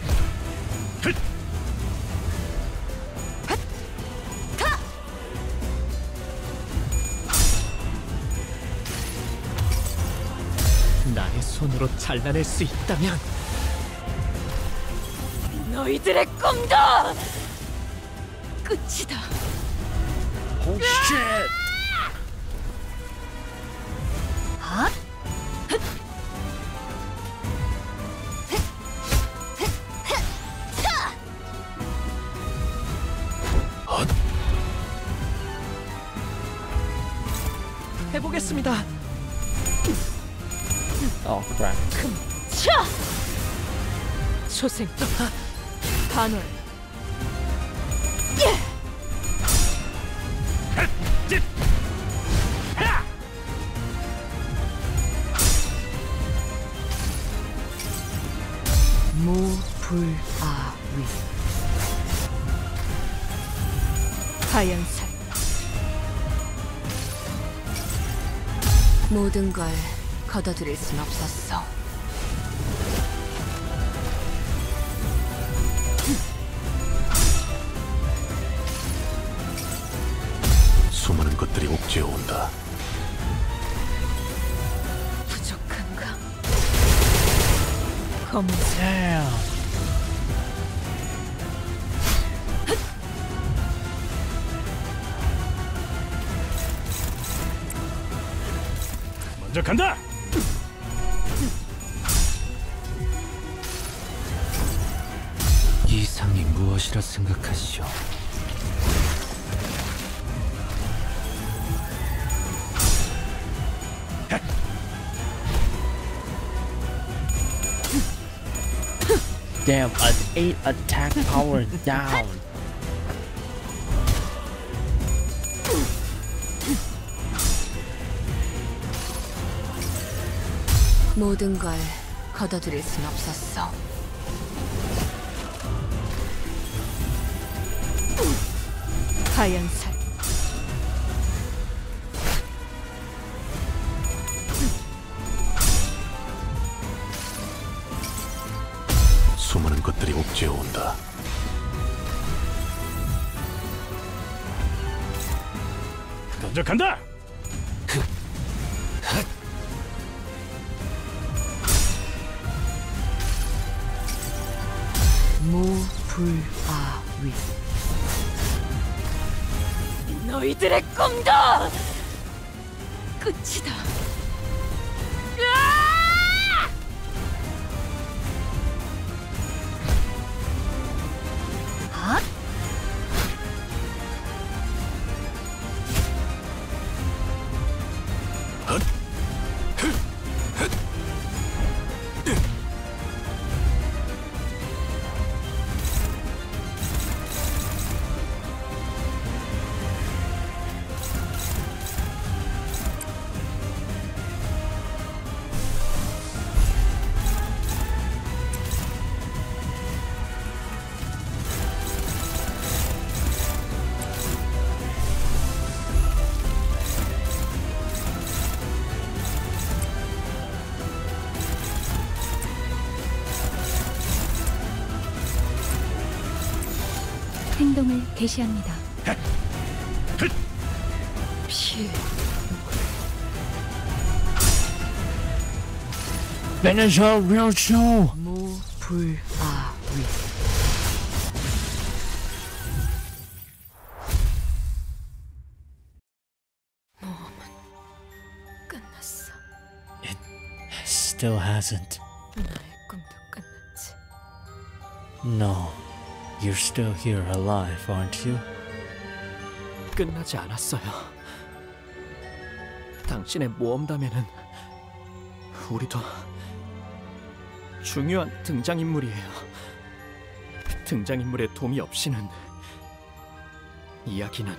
Speaker 7: 나의 손으로 잘라낼 수 있다면
Speaker 2: 너희들의 꿈도 끝이다.
Speaker 3: Oh shit!
Speaker 7: 해보겠습니다.
Speaker 3: Oh crap.
Speaker 2: 차! 초생 반월 무불아위 하얀살 모든 걸 거둬들일 순 없었어.
Speaker 10: 수많은 것들이 옥죄어 온다.
Speaker 2: 부족한가? 검은
Speaker 10: 먼저 간다.
Speaker 8: 이상이 무엇이라 생각하시오?
Speaker 3: Damn, an 8 attack power down.
Speaker 6: 모든 걸 걷어들일 순 없었어.
Speaker 2: 하얀 살.
Speaker 10: 수많은 것들이 옥죄어 온다. 먼저 간다.
Speaker 6: 무불아위.
Speaker 2: 너희들의 꿈도 끝이다.
Speaker 5: 행동을 개시합니다.
Speaker 2: 피.
Speaker 3: Finish her real show.
Speaker 6: 무불아위.
Speaker 2: 모험은 끝났어.
Speaker 3: It still hasn't.
Speaker 2: 나의 꿈도 끝났지.
Speaker 3: No, you're still here alive, aren't you?
Speaker 7: 끝나지 않았어요. 당신의 모험담에는 우리도 중요한 등장인물이에요. 등장인물의 도움이 없이는 이야기는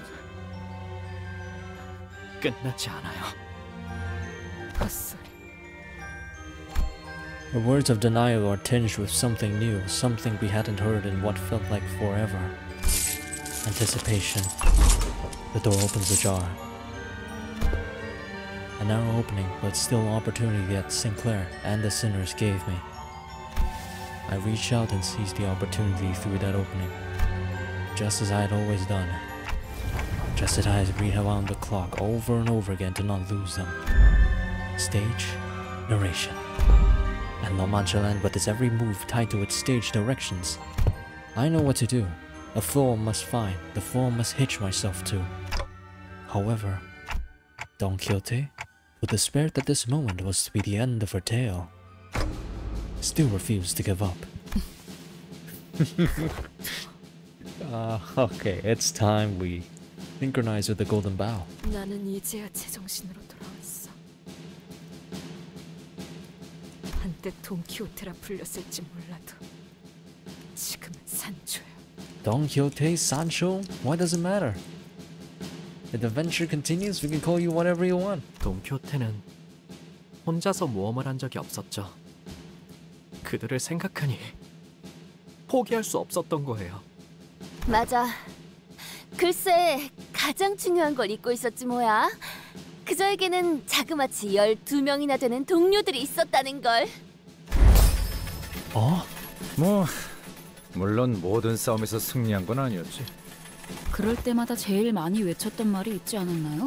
Speaker 7: 끝나지 않아요.
Speaker 2: 헛소리.
Speaker 3: Her words of denial are tinged with something new, something we hadn't heard in what felt like forever. Anticipation. The door opens ajar. A narrow opening, but still opportunity that Sinclair and the sinners gave me. I reached out and seized the opportunity through that opening, just as I had always done. Just as I had rewound the clock over and over again to not lose them. Stage, narration. And La Mancha Land with its every move tied to its stage directions. I know what to do. A floor must find, the floor must hitch myself to. However, Don Quixote, who despaired that this moment was to be the end of her tale, still refused to give up. Okay, it's time we synchronize with the Golden Bough.
Speaker 2: 나는 이제야 제정신으로 돌아왔어. 한때 돈키호테라 불렸을지 몰라도 지금은 산초야.
Speaker 3: Don Quixote, Sancho, why does it matter? If the adventure continues, we can call you whatever you want.
Speaker 7: 돈키호테는 혼자서 모험을 한 적이 없었죠. 그들을 생각하니 포기할 수 없었던 거예요.
Speaker 1: 맞아. 글쎄, 가장 중요한 걸 잊고 있었지 뭐야. 그저에게는 자그마치 12명이나 되는 동료들이 있었다는 걸.
Speaker 8: 뭐 물론 모든 싸움에서 승리한 건 아니었지.
Speaker 12: 그럴 때마다 제일 많이 외쳤던 말이 있지 않았나요?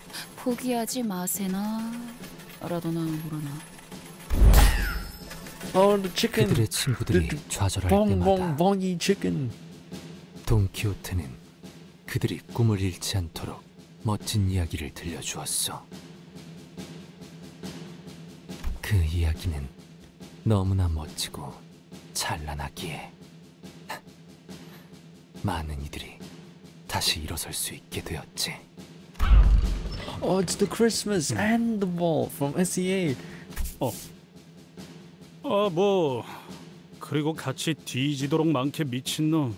Speaker 12: 포기하지 마세나 라더나 뭐라나.
Speaker 3: Oh, the chicken.
Speaker 7: 그들의 친구들이 좌절할 때마다
Speaker 3: Bongy chicken.
Speaker 7: 돈키호테는 그들이 꿈을 잃지 않도록 멋진 이야기를 들려주었어. 그 이야기는 너무나 멋지고 찬란하기에 많은 이들이 다시 일어설 수 있게 되었지.
Speaker 3: Oh, it's the Christmas and the ball from SEA.
Speaker 10: 뭐 그리고 같이 뒤지도록 많게 미친놈.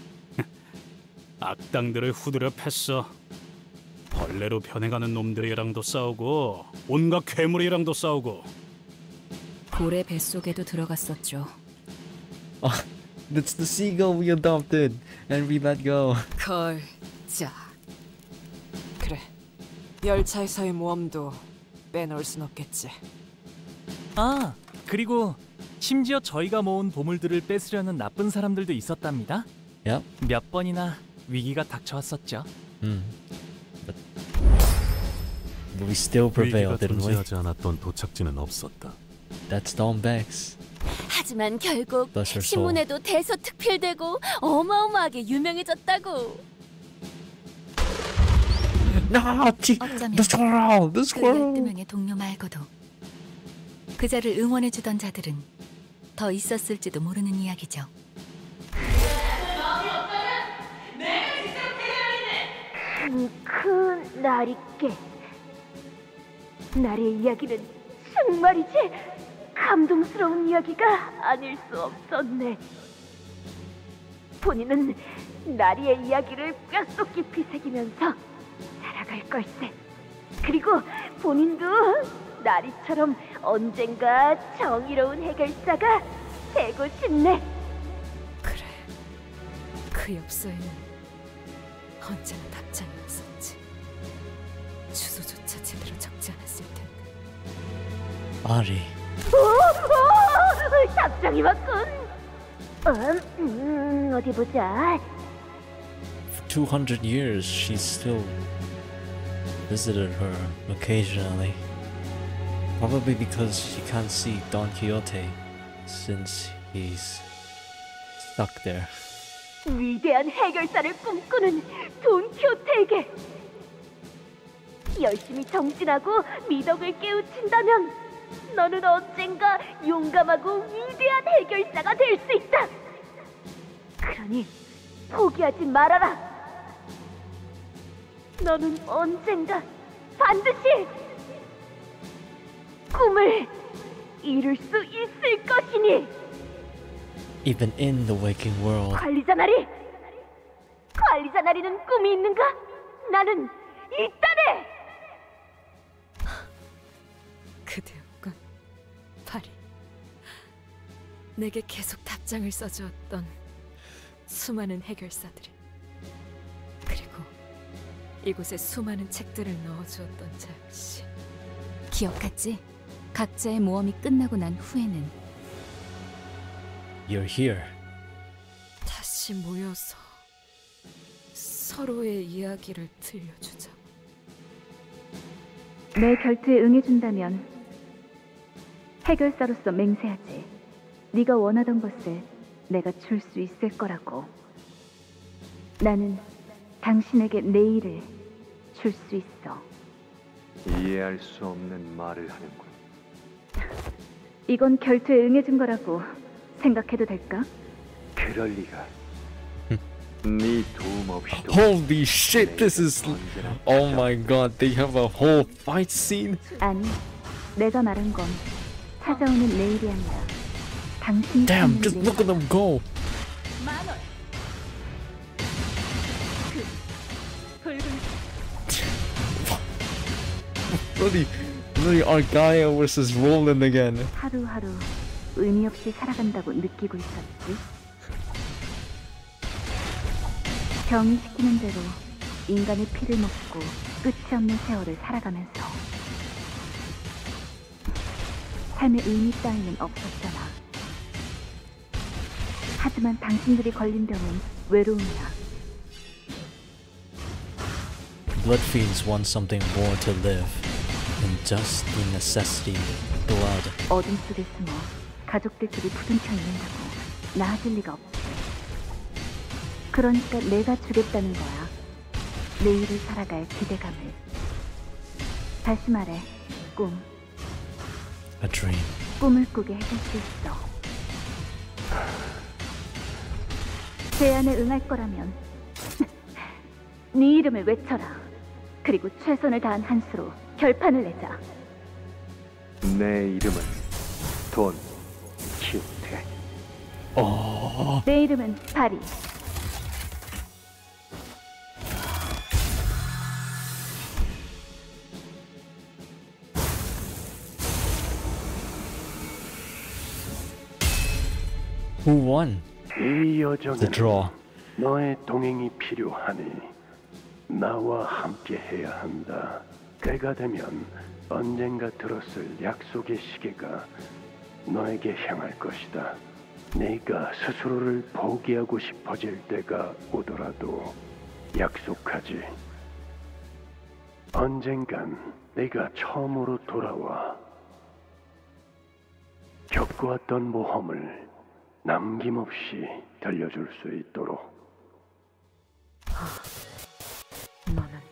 Speaker 10: 악당들을 후드려 팼어. 벌레로 변해가는 놈들이랑도 싸우고 온갖 괴물이랑도 싸우고.
Speaker 12: 고래 뱃속에도 들어갔었죠.
Speaker 3: That's the seagull we adopted and we let go.
Speaker 2: 걸작. 그래, 열차에서의 모험도 빼놓을 순 없겠지.
Speaker 9: 아, 그리고 심지어 저희가 모은 보물들을 뺏으려는 나쁜 사람들도 있었답니다.
Speaker 3: Yep.
Speaker 9: 몇 번이나 위기가 닥쳐왔었죠.
Speaker 3: But we still prevailed, didn't we?
Speaker 13: 존재하지 않았던 도착지는 없었다.
Speaker 3: That's Don Bex.
Speaker 1: 하지만 결국
Speaker 3: Bless her soul.
Speaker 1: 신문에도 대서특필되고 어마어마하게 유명해졌다고.
Speaker 3: No,
Speaker 6: 어쩌면
Speaker 3: the squirrel, the
Speaker 6: 그
Speaker 3: squirrel.
Speaker 6: 12명의 동료 말고도 그자를 응원해주던 자들은 더 있었을지도 모르는 이야기죠.
Speaker 11: 큰 나리께 나리의 이야기는 정말이지 감동스러운 이야기가 아닐 수 없었네. 본인은 나리의 이야기를 뼛속 깊이 새기면서 살아갈 걸세. 그리고 본인도 나리처럼 언젠가 정의로운 해결사가 되고 싶네.
Speaker 2: 그래, 그 엽서에는 언제나 답장이 없었지. 주소조차 제대로 적지 않았을 텐데.
Speaker 3: Ari.
Speaker 11: 오, 답장이 왔군. 어디 보자.
Speaker 3: For 200 years, she's still visited her occasionally. Probably because she can't see Don Quixote since he's stuck there.
Speaker 11: 위대한 해결사를 꿈꾸는 돈키호테에게 열심히 정진하고 미덕을 깨우친다면 너는 언젠가 용감하고 위대한 해결사가 될 수 있다. 그러니 포기하지 말아라. 너는 언젠가 반드시 꿈을 이룰 수 있을 것이니.
Speaker 3: Even in the waking world.
Speaker 11: 관리자 나리! 관리자 나리는 꿈이 있는가? 나는 있다네!
Speaker 2: 그대였군, 파리. 내게 계속 답장을 써주었던 수많은 해결사들이, 그리고 이곳에 수많은 책들을 넣어주었던 자 역시.
Speaker 12: 기억하지? 각자의 모험이 끝나고 난 후에는
Speaker 3: You're here.
Speaker 2: 다시 모여서 서로의 이야기를 들려주자.
Speaker 5: 내 결투에 응해준다면 해결사로서 맹세하지. 네가 원하던 것을 내가 줄 수 있을 거라고. 나는 당신에게 내일을 줄 수 있어.
Speaker 4: 이해할 수 없는 말을 하는군.
Speaker 5: 이건 결투에 응해준 거라고 생각해도 될까?
Speaker 4: 그럴 리가. 네 도움 없이도.
Speaker 3: Holy shit, this is... Oh my god, they have a whole fight scene?
Speaker 5: 아니, 내가 말한 건 찾아오는 내일이 아니라 당신이
Speaker 3: Damn,
Speaker 5: 찾는
Speaker 3: just
Speaker 5: 내일.
Speaker 3: look at them go! Bloody Argaia versus Roland again.
Speaker 5: 하루하루 의미 없이 살아간다고 느끼고 있었지. 병이 시키는 대로 인간의 피를 먹고 끝이 없는 세월을 살아가면서 삶의 의미 따위는 없었잖아. 하지만 당신들이 걸린 병은 외로움이야.
Speaker 3: Blood fiends want something more to live than just the necessity of blood.
Speaker 5: 어둠 속에 숨어 가족들끼리 부둥켜 있는다고 나아질 리가 없지. 그러니까 내가 주겠다는 거야. 내일을 살아갈 기대감을. 다시 말해, 꿈.
Speaker 3: A dream.
Speaker 5: 꿈을 꾸게 해줄 수 있어. 제안에 응할 거라면 네 이름을 외쳐라. 그리고 최선을 다한 한 수로 결판을 내자.
Speaker 4: 내 이름은 돈 키호테.
Speaker 5: 내 이름은 바리.
Speaker 3: Who won?
Speaker 14: 이
Speaker 3: The
Speaker 14: 여정에는
Speaker 3: draw.
Speaker 14: 너의 동행이 필요하니 나와 함께 해야 한다. 때가 되면 언젠가 들었을 약속의 시계가 너에게 향할 것이다. 네가 스스로를 포기하고 싶어질 때가 오더라도 약속하지. 언젠간 네가 처음으로 돌아와 겪어왔던 모험을 남김없이 들려줄 수 있도록.
Speaker 11: 너는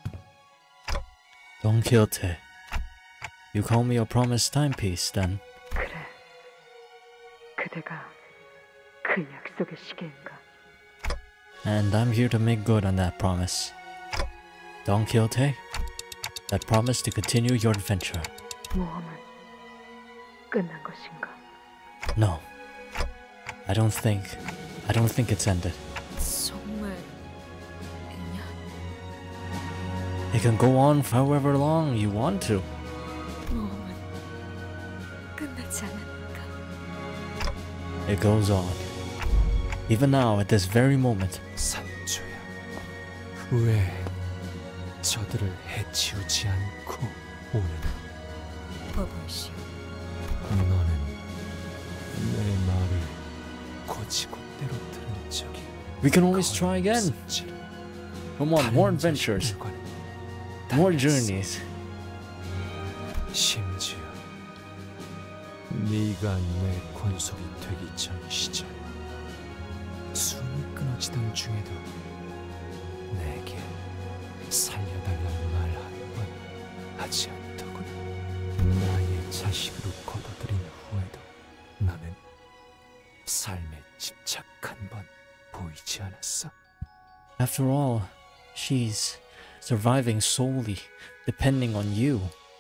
Speaker 3: Don Quixote. You call me a promised timepiece, then.
Speaker 11: 그래. 그대가 그 약속의 시계인가?
Speaker 3: And I'm here to make good on that promise. Don Quixote, that promise to continue your adventure.
Speaker 11: 모험은 끝난 것인가?
Speaker 3: No. I don't think it's ended.
Speaker 2: 정말 애냐?
Speaker 3: It can go on for however long you want to.
Speaker 2: 모험은 끝나지 않았는가?
Speaker 3: It goes on. Even now, at this very moment.
Speaker 7: 산초야, 왜 저들을 해치우지 않고 오느냐?
Speaker 2: 버버시오.
Speaker 7: 너는 내 말을 고지고대로 들은 적이
Speaker 3: We can always try again. Come on, more adventures. More journeys.
Speaker 7: 심지어 네가 내 권속이 되기 전 시절 숨이 끊어지던 중에도 내게 살려달라는 말 한 번 하지 않더군. 나의 자식으로 거둬들인 후에도 나는 삶에 집착 한 번 보이지 않았어.
Speaker 3: After all, she's surviving solely depending on you.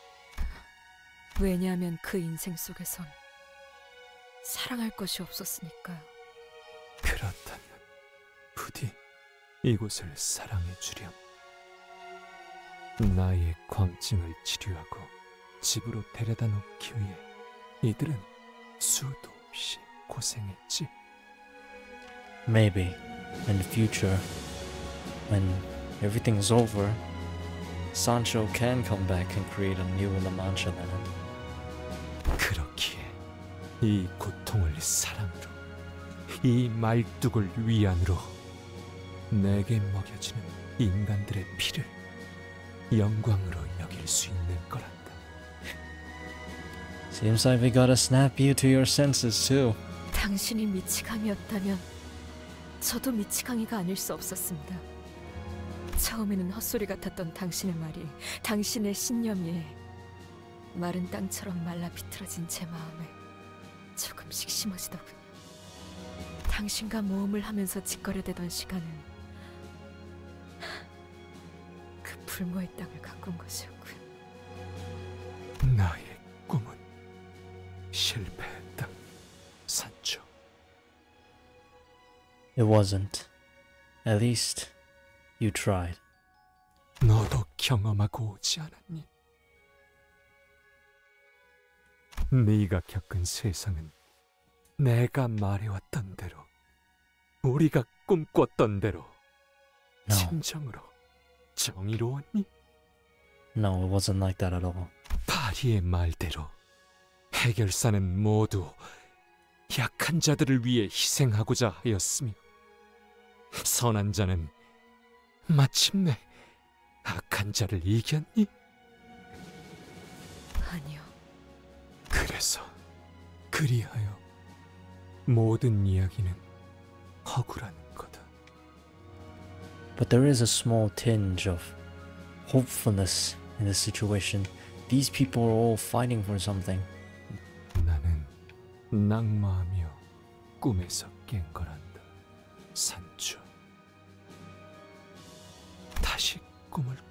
Speaker 2: 왜냐하면 그 인생 속에선 사랑할 것이 없었으니까요.
Speaker 7: 그렇다면 부디 이곳을 사랑해 주렴. 나의 광증을 치료하고 집으로 데려다 놓기 위해 이들은 수도 없이 고생했지.
Speaker 3: Maybe in the future, when everything's over, Sancho can come back and create a new La Mancha Linen.
Speaker 7: 그렇기에 이 고통을 사랑으로, 이 말뚝을 위안으로 내게 먹여지는 인간들의 피를 영광으로 여길 수 있는 거란다.
Speaker 3: Seems like we gotta snap you to your senses too.
Speaker 2: 당신이 미치광이었다면 저도 미치광이가 아닐 수 없었습니다. 처음에는 헛소리 같았던 당신의 말이, 당신의 신념이 마른 땅처럼 말라 비틀어진 제 마음에 조금씩 심어지더군요. 당신과 모험을 하면서 짓거려대던 시간은 그 불모의 땅을 가꾼 것이었고요.
Speaker 7: 나의 꿈은 실패했다, 산초.
Speaker 3: It wasn't. At least you tried.
Speaker 7: 너도 경험하고 오지 않았니? 네가 겪은 세상은 내가 말해왔던 대로, 우리가 꿈꿨던 대로 진정으로 정의로웠니?
Speaker 3: No, it wasn't like that at all.
Speaker 7: 바리의 말대로 해결사는 모두 약한 자들을 위해 희생하고자 하였으며, 선한 자는 마침내 악한 자를 이겼니?
Speaker 2: 아니요.
Speaker 7: 그래서
Speaker 15: 그리하여 모든 이야기는 허구라는 거다.
Speaker 3: But there is a small tinge of hopefulness in this situation. These people are all fighting for something.
Speaker 15: 나는 낙마하며 꿈에서 깬 거란다. 산주. 다시 꿈을